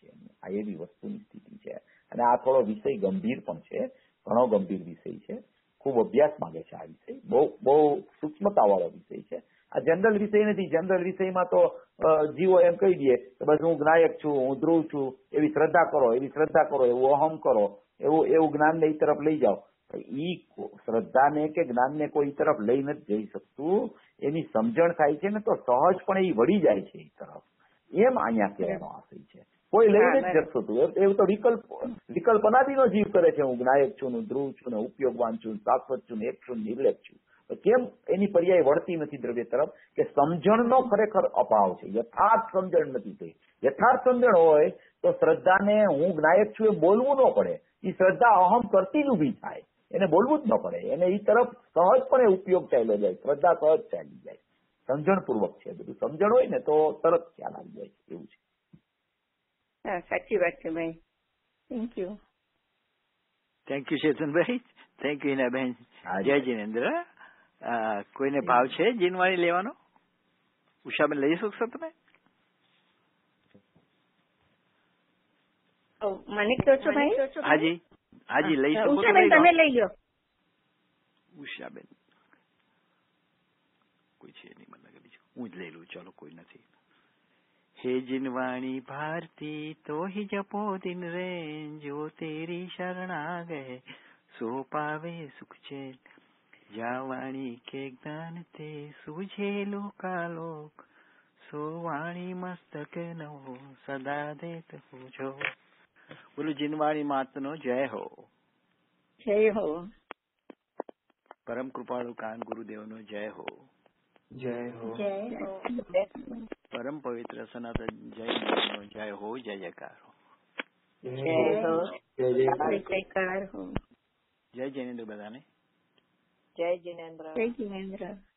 આ એવી વસ્તુની સ્થિતિ છે. અને આ થોડો વિષય ગંભીર પણ છે, ઘણો ગંભીર વિષય છે, ખૂબ અભ્યાસ માંગે છે આ વિષય, બહુ બહુ સૂક્ષ્મતા વાળો વિષય છે. આ જનરલ વિષય નથી. જનરલ વિષયમાં તો જીવો એમ કહી દે કે બસ હું જ્ઞાયક છું, હું ધ્રુવ છું, એવી શ્રદ્ધા કરો, એવી શ્રદ્ધા કરો, એવું અહમ કરો, એવું એવું જ્ઞાનને એ તરફ લઈ જાઓ. ઈ શ્રદ્ધાને કે જ્ઞાનને કોઈ તરફ લઈ નથી જઈ શકતું. એની સમજણ થાય છે ને તો સહજપણે એ વળી જાય છે એ તરફ. એમ અહીંયા કહેવાનો આશય છે. કોઈ લઈને જ જતું એવું તો વિકલ્પ વિકલ્પનાદીનો જીવ કરે છે. હું જ્ઞાયક છું, હું ધ્રુવ છું, ને ઉપયોગવાન છું, શાશ્વત છું, ને એક છું, નિર્લેપ છું. કેમ એની પર્યાય વળતી નથી દ્રવ્ય તરફ? કે સમજણનો ખરેખર અભાવ છે. યથાર્થ સમજણ નથી થઈ. યથાર્થ સમજણ હોય તો શ્રદ્ધાને હું જ્ઞાયક છું એ બોલવું ન પડે. એ શ્રદ્ધા અહમ કરતી જ ઉભી થાય, એને બોલવું જ ન પડે. એને એ તરફ સહજપણે ઉપયોગ ચાલ્યો જાય, શ્રદ્ધા સહજ ચાલી જાય. સમજણ પૂર્વક છે બધું. સમજણ હોય ને તો તરત ખ્યાલ આવી જાય છે. એવું છે. હા, સાચી વાત છે ભાઈ. Thank you. થેન્ક યુ ચેતનભાઈ. થેન્ક યુ હિનાબેન. જય જિનેન્દ્ર. કોઈને ભાવ છે જીનવાણી લેવાનો? ઉષાબેન લઈ શકશો તમે? મને કહો છો ભાઈ? હાજી હાજી લઈ શકો. ઉષાબેન તમે લઈ લો. ઉષાબેન કોઈ છે નહીં, મને લાગે હું જ લઈ લઉં. ચાલો, કોઈ નથી. હે જીનવાણી ભારતી તો હી જપો દિન રેન, જો તેરી શરણા ગયે સો પાવે સુખ છે. જાવાણી કે જ્ઞાન તે સુझे લોકાલોક, સો વાણી મસ્તક નવો સદા દેત પૂજો. બોલો જીનવાણી માતનો જય હો. જય હો. પરમ કૃપાળુ કાન ગુરુદેવનો જય હો. જય હો. જય હો. પરમ પવિત્ર સનાતન જય જય હો. જય જયકાર હો. જય હો. જય જયકાર હો. જય જૈનેન્દ્ર બધાને. જય જિનેન્દ્ર. જય જિનેન્દ્ર.